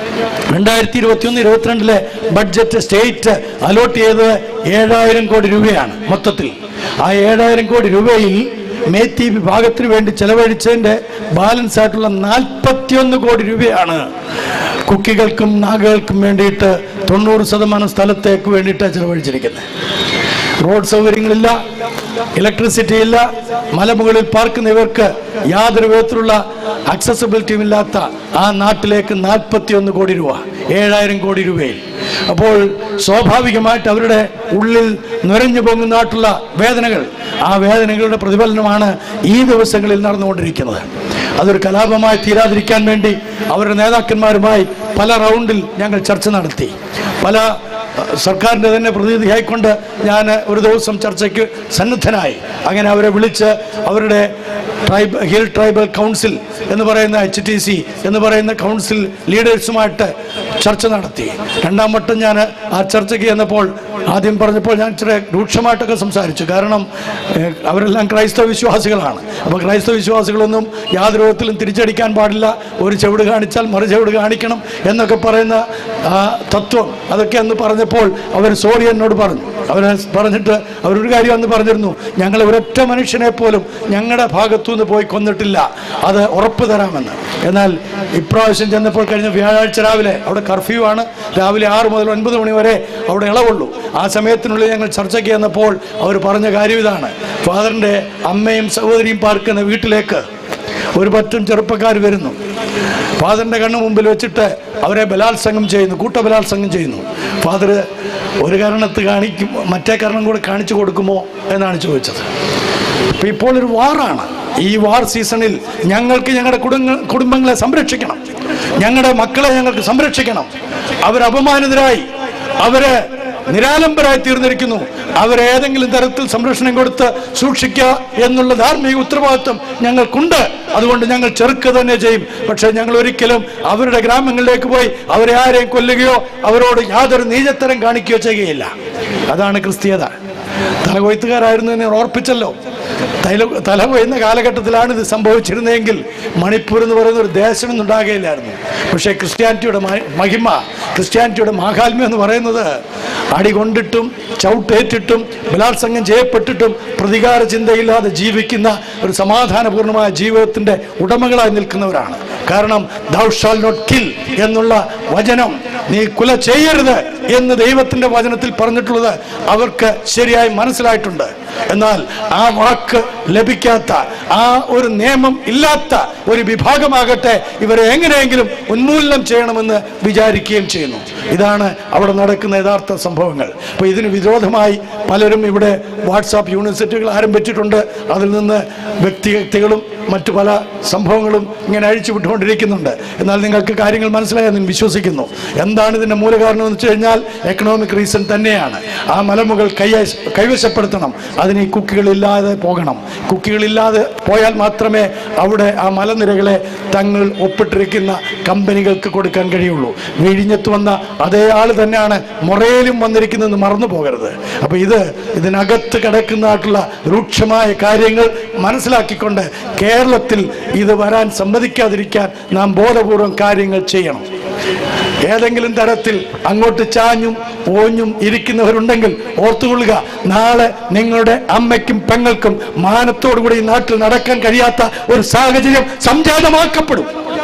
2021-22 ബഡ്ജറ്റ് സ്റ്റേറ്റ് അലോട്ട് ചെയ്തത് 7000 കോടി രൂപയാണ് മൊത്തത്തിൽ. ആ 7000 കോടി രൂപയിൽ മേത്തി വിഭാഗത്തിന് വേണ്ടി ചെലവഴിച്ചതിൻ്റെ ബാലൻസ് ആയിട്ടുള്ള 41 കോടി രൂപയാണ് കുക്കികൾക്കും നാഗകൾക്കും വേണ്ടിയിട്ട് 90% സ്ഥലത്തേക്ക് വേണ്ടിയിട്ടാണ് ചെലവഴിച്ചിരിക്കുന്നത്. റോഡ് സൗകര്യങ്ങളില്ല, ഇലക്ട്രിസിറ്റി ഇല്ല, മലമുകളിൽ പാർക്കുന്നവർക്ക് യാതൊരു വിധത്തിലുള്ള അക്സസിബിലിറ്റിയും ഇല്ലാത്ത ആ നാട്ടിലേക്ക് 41 കോടി രൂപ, 7000 കോടി രൂപയിൽ. അപ്പോൾ സ്വാഭാവികമായിട്ട് അവരുടെ ഉള്ളിൽ നുരഞ്ഞു പൊങ്ങുന്നതായിട്ടുള്ള വേദനകൾ, ആ വേദനകളുടെ പ്രതിഫലനമാണ് ഈ ദിവസങ്ങളിൽ നടന്നുകൊണ്ടിരിക്കുന്നത്. അതൊരു കലാപമായി തീരാതിരിക്കാൻ വേണ്ടി അവരുടെ നേതാക്കന്മാരുമായി പല റൗണ്ടിൽ ഞങ്ങൾ ചർച്ച നടത്തി. പല സർക്കാരിൻ്റെ തന്നെ പ്രതിനിധിയായിക്കൊണ്ട് ഞാൻ ഒരു ദിവസം ചർച്ചയ്ക്ക് സന്നദ്ധനായി. അങ്ങനെ അവരെ വിളിച്ച് അവരുടെ ഹിൽ ട്രൈബൽ കൗൺസിൽ എന്ന് പറയുന്ന HTC എന്ന് പറയുന്ന കൗൺസിൽ ലീഡേഴ്സുമായിട്ട് ചർച്ച നടത്തി. രണ്ടാം വട്ടം ഞാൻ ആ ചർച്ചയ്ക്ക് ചെന്നപ്പോൾ ആദ്യം പറഞ്ഞപ്പോൾ ഞാൻ ഇച്ചിരി രൂക്ഷമായിട്ടൊക്കെ സംസാരിച്ചു. കാരണം അവരെല്ലാം ക്രൈസ്തവ വിശ്വാസികളാണ്. അപ്പോൾ ക്രൈസ്തവ വിശ്വാസികളൊന്നും യാതൊരു വിധത്തിലും തിരിച്ചടിക്കാൻ പാടില്ല, ഒരു ചെവിട് കാണിച്ചാൽ മറു ചെവിട് കാണിക്കണം എന്നൊക്കെ പറയുന്ന തത്വം അതൊക്കെ അന്ന് പറഞ്ഞപ്പോൾ അവർ സോറി എന്നോട് പറഞ്ഞു. അവരെ പറഞ്ഞിട്ട് അവരൊരു കാര്യം അന്ന് പറഞ്ഞിരുന്നു, ഞങ്ങൾ ഒരൊറ്റ മനുഷ്യനെ പോലും ഞങ്ങളുടെ ഭാഗത്തുനിന്ന് പോയി കൊന്നിട്ടില്ല, അത് ഉറപ്പ് തരാമെന്ന്. എന്നാൽ ഇപ്രാവശ്യം ചെന്നപ്പോൾ കഴിഞ്ഞ വ്യാഴാഴ്ച രാവിലെ അവിടെ കർഫ്യൂ ആണ്, രാവിലെ 6 മുതൽ 9 മണി വരെ അവിടെ ഇളവുള്ളൂ. ആ സമയത്തിനുള്ളിൽ ഞങ്ങൾ ചർച്ചയ്ക്ക് ചെന്നപ്പോൾ അവർ പറഞ്ഞ കാര്യം ഇതാണ്: ഫാദറിൻ്റെ അമ്മയും സഹോദരിയും പാർക്കുന്ന വീട്ടിലേക്ക് ഒരു പറ്റം ചെറുപ്പക്കാർ വരുന്നു, ഫാദറിൻ്റെ കണ്ണു മുമ്പിൽ വെച്ചിട്ട് അവരെ ബലാത്സംഗം ചെയ്യുന്നു, കൂട്ടബലാത്സംഗം ചെയ്യുന്നു. ഫാദർ ഒരു കാരണത്ത് കാണിക്കും, മറ്റേ കാരണം കൂടെ കാണിച്ചു കൊടുക്കുമോ എന്നാണ് ചോദിച്ചത്. അപ്പം ഇപ്പോൾ ഒരു വാറാണ്. ഈ വാർ സീസണിൽ ഞങ്ങൾക്ക് ഞങ്ങളുടെ കുടുംബങ്ങളെ സംരക്ഷിക്കണം, ഞങ്ങളുടെ മക്കളെ ഞങ്ങൾക്ക് സംരക്ഷിക്കണം. അവരപമാനിതരായി, അവരെ നിരാലംബരായി തീർന്നിരിക്കുന്നു. അവരേതെങ്കിലും തരത്തിൽ സംരക്ഷണം കൊടുത്ത് സൂക്ഷിക്കുക എന്നുള്ള ധാർമ്മിക ഉത്തരവാദിത്വം ഞങ്ങൾക്കുണ്ട്. അതുകൊണ്ട് ഞങ്ങൾ ചെറുക്കുക തന്നെ ചെയ്യും. പക്ഷേ ഞങ്ങൾ ഒരിക്കലും അവരുടെ ഗ്രാമങ്ങളിലേക്ക് പോയി അവരെ ആരെയും കൊല്ലുകയോ അവരോട് യാതൊരു നീചത്തരം കാണിക്കുകയോ ചെയ്യുകയില്ല. അതാണ് ക്രിസ്തീയത. തലകൊയ്ത്തുകാരായിരുന്നു എന്ന് ഓർപ്പിച്ചല്ലോ. തലകൊയ്യുന്ന കാലഘട്ടത്തിലാണ് ഇത് സംഭവിച്ചിരുന്നതെങ്കിൽ മണിപ്പൂർ എന്ന് പറയുന്ന ഒരു ദേശമൊന്നും ഉണ്ടാകുകയില്ലായിരുന്നു. പക്ഷേ ക്രിസ്ത്യാനിറ്റിയുടെ മഹിമ, ക്രിസ്ത്യാനിറ്റിയുടെ മാഹാത്മ്യം എന്ന് പറയുന്നത് അടികൊണ്ടിട്ടും ചവിട്ടേറ്റിട്ടും ബലാത്സംഗം ചെയ്യപ്പെട്ടിട്ടും പ്രതികാര ചിന്തയില്ലാതെ ജീവിക്കുന്ന ഒരു സമാധാനപൂർണമായ ജീവിതത്തിൻ്റെ ഉടമകളായി നിൽക്കുന്നവരാണ്. കാരണം thou shalt not kill എന്നുള്ള വചനം, നീ കൊല ചെയ്യരുത് എന്ന് ദൈവത്തിൻ്റെ വചനത്തിൽ പറഞ്ഞിട്ടുള്ളത് അവർക്ക് ശരിയായി മനസ്സിലായിട്ടുണ്ട്. എന്നാൽ ആ വാക്ക് ലഭിക്കാത്ത, ആ ഒരു നിയമം ഇല്ലാത്ത ഒരു വിഭാഗമാകട്ടെ ഇവരെ എങ്ങനെയെങ്കിലും ഉന്മൂലനം ചെയ്യണമെന്ന് വിചാരിക്കുകയും ചെയ്യുന്നു. ഇതാണ് അവിടെ നടക്കുന്ന യഥാർത്ഥ സംഭവങ്ങൾ. അപ്പോൾ ഇതിന് വിരോധമായി പലരും ഇവിടെ വാട്സാപ്പ് യൂണിവേഴ്സിറ്റികൾ ആരംഭിച്ചിട്ടുണ്ട്. അതിൽ നിന്ന് വ്യക്തികളും മറ്റു പല സംഭവങ്ങളും ഇങ്ങനെ അഴിച്ചു വിട്ടുകൊണ്ടിരിക്കുന്നുണ്ട്. എന്നാൽ നിങ്ങൾക്ക് കാര്യങ്ങൾ മനസ്സിലായെന്ന് വിശ്വസിക്കുന്നു. എന്താണ് ഇതിൻ്റെ മൂലകാരണം എന്ന് വെച്ച് കഴിഞ്ഞാൽ എക്കണോമിക് റീസൺ തന്നെയാണ്. ആ മലമുകൾ കൈവശപ്പെടുത്തണം. അതിന് ഈ കുക്കികളില്ലാതെ പോകണം. കുക്കികളില്ലാതെ പോയാൽ മാത്രമേ അവിടെ ആ മലനിരകളെ തങ്ങൾ ഒപ്പിട്ടിരിക്കുന്ന കമ്പനികൾക്ക് കൊടുക്കാൻ കഴിയുള്ളൂ. വിഴിഞ്ഞത്ത് വന്ന അതേ ആൾ തന്നെയാണ് മൊറയിലും വന്നിരിക്കുന്നതെന്ന് മറന്നു പോകരുത്. അപ്പോൾ ഇതിനകത്ത് കിടക്കുന്നതായിട്ടുള്ള രൂക്ഷമായ കാര്യങ്ങൾ മനസ്സിലാക്കിക്കൊണ്ട് കേരളത്തിൽ ഇത് വരാൻ സമ്മതിക്കാതിരിക്കാൻ നാം ബോധപൂർവം കാര്യങ്ങൾ ചെയ്യണം. ഏതെങ്കിലും തരത്തിൽ അങ്ങോട്ട് ചാഞ്ഞും ഓഞ്ഞും ഇരിക്കുന്നവരുണ്ടെങ്കിൽ ഓർത്തുകൊള്ളുക, നാളെ നിങ്ങളുടെ അമ്മയ്ക്കും പെങ്ങൾക്കും മാനത്തോടുകൂടി ഈ നാട്ടിൽ നടക്കാൻ കഴിയാത്ത ഒരു സാഹചര്യം സംജാതമാക്കപ്പെടും.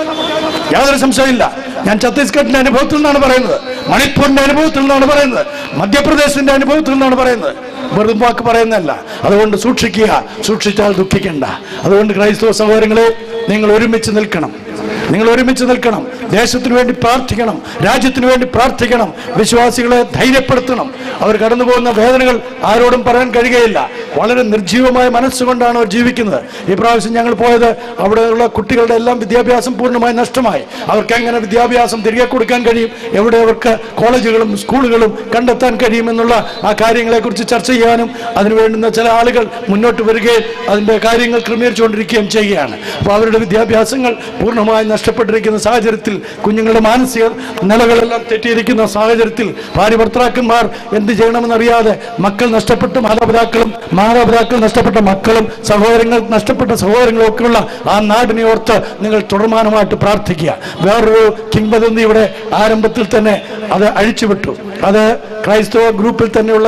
യാതൊരു സംശയമില്ല. ഞാൻ ഛത്തീസ്ഗഡിന്റെ അനുഭവത്തിൽ നിന്നാണ് പറയുന്നത്, മണിപ്പൂരിന്റെ അനുഭവത്തിൽ നിന്നാണ് പറയുന്നത്, മധ്യപ്രദേശിന്റെ അനുഭവത്തിൽ നിന്നാണ് പറയുന്നത്. വെറും വാക്ക് പറയുന്നതല്ല. അതുകൊണ്ട് സൂക്ഷിക്കുക, സൂക്ഷിച്ചാൽ ദുഃഖിക്കണ്ട. അതുകൊണ്ട് ക്രൈസ്തവ സഹോദരങ്ങളെ, നിങ്ങൾ ഒരുമിച്ച് നിൽക്കണം. നിങ്ങൾ ഒരുമിച്ച് നിൽക്കണം. ദേശത്തിന് വേണ്ടി പ്രാർത്ഥിക്കണം, രാജ്യത്തിന് വേണ്ടി പ്രാർത്ഥിക്കണം. വിശ്വാസികളെ ധൈര്യപ്പെടുത്തണം. അവർ കടന്നു പോകുന്ന വേദനകൾ ആരോടും പറയാൻ കഴിയുകയില്ല. വളരെ നിർജീവമായ മനസ്സുകൊണ്ടാണ് അവർ ജീവിക്കുന്നത്. ഈ പ്രാവശ്യം ഞങ്ങൾ പോയത് അവിടെയുള്ള കുട്ടികളുടെ എല്ലാം വിദ്യാഭ്യാസം പൂർണ്ണമായി നഷ്ടമായി. അവർക്ക് എങ്ങനെ വിദ്യാഭ്യാസം തിരികെ കൊടുക്കാൻ കഴിയും, എവിടെ അവർക്ക് കോളേജുകളും സ്കൂളുകളും കണ്ടെത്താൻ കഴിയുമെന്നുള്ള ആ കാര്യങ്ങളെക്കുറിച്ച് ചർച്ച ചെയ്യാനും അതിനു വേണ്ടുന്ന ചില ആളുകൾ മുന്നോട്ട് വരികയും അതിൻ്റെ കാര്യങ്ങൾ ക്രമീകരിച്ചുകൊണ്ടിരിക്കുകയും ചെയ്യുകയാണ്. അപ്പോൾ അവരുടെ വിദ്യാഭ്യാസങ്ങൾ പൂർണ്ണമായി നഷ്ടപ്പെട്ടിരിക്കുന്ന സാഹചര്യത്തിൽ, കുഞ്ഞുങ്ങളുടെ മാനസിക നിലകളെല്ലാം തെറ്റിയിരിക്കുന്ന സാഹചര്യത്തിൽ, ഭാര്യ ഭർത്താക്കന്മാർ എന്ത് ചെയ്യണമെന്നറിയാതെ മക്കൾ നഷ്ടപ്പെട്ട് മാതാപിതാക്കൾ നഷ്ടപ്പെട്ട മക്കളും സഹോദരങ്ങൾ നഷ്ടപ്പെട്ട സഹോദരങ്ങളും ഒക്കെയുള്ള ആ നാടിനെ ഓർത്ത് നിങ്ങൾ തുടർമാനമായിട്ട് പ്രാർത്ഥിക്കുക. വേറൊരു കിംവദന്തി ഇവിടെ ആരംഭത്തിൽ തന്നെ അത് അഴിച്ചുവിട്ടു. അത് ക്രൈസ്തവ ഗ്രൂപ്പിൽ തന്നെയുള്ള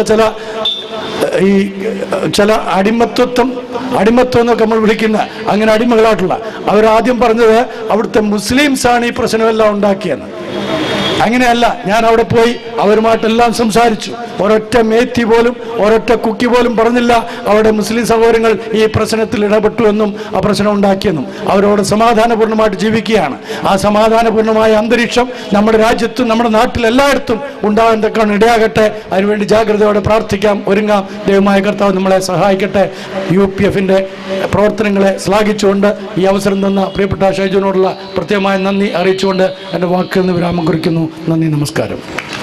ചില അടിമത്വം എന്നൊക്കെ നമ്മൾ വിളിക്കുന്ന അങ്ങനെ അടിമകളായിട്ടുള്ള അവരാദ്യം പറഞ്ഞത് അവിടുത്തെ മുസ്ലിംസാണ് ഈ പ്രശ്നമെല്ലാം ഉണ്ടാക്കിയെന്ന്. അങ്ങനെയല്ല. ഞാൻ അവിടെ പോയി അവരുമായിട്ടെല്ലാം സംസാരിച്ചു. ഒരൊറ്റ മേത്തി പോലും ഒരൊറ്റ കുക്കി പോലും പറഞ്ഞില്ല അവിടെ മുസ്ലിം സഹോദരങ്ങൾ ഈ പ്രശ്നത്തിൽ ഇടപെട്ടു എന്നും ആ പ്രശ്നം ഉണ്ടാക്കിയെന്നും. അവരോട് സമാധാനപൂർണ്ണമായിട്ട് ജീവിക്കുകയാണ്. ആ സമാധാനപൂർണ്ണമായ അന്തരീക്ഷം നമ്മുടെ രാജ്യത്തും നമ്മുടെ നാട്ടിൽ എല്ലായിടത്തും ഉണ്ടാകാൻ തക്ക ഇടയാകട്ടെ. അതിനുവേണ്ടി ജാഗ്രതയോടെ പ്രാർത്ഥിക്കാം, ഒരുങ്ങാം. ദൈവമായ കർത്താവ് നമ്മളെ സഹായിക്കട്ടെ. UPF-ന്റെ പ്രവർത്തനങ്ങളെ ശ്ലാഘിച്ചുകൊണ്ട് ഈ അവസരം തന്ന പ്രിയപ്പെട്ട ഷൈജുവിനോടുള്ള പ്രത്യേകമായ നന്ദി അറിയിച്ചുകൊണ്ട് എൻ്റെ വാക്കുകളിൽ നിന്ന് വിരാമം കുറിക്കുന്നു. നന്ദി, നമസ്കാരം.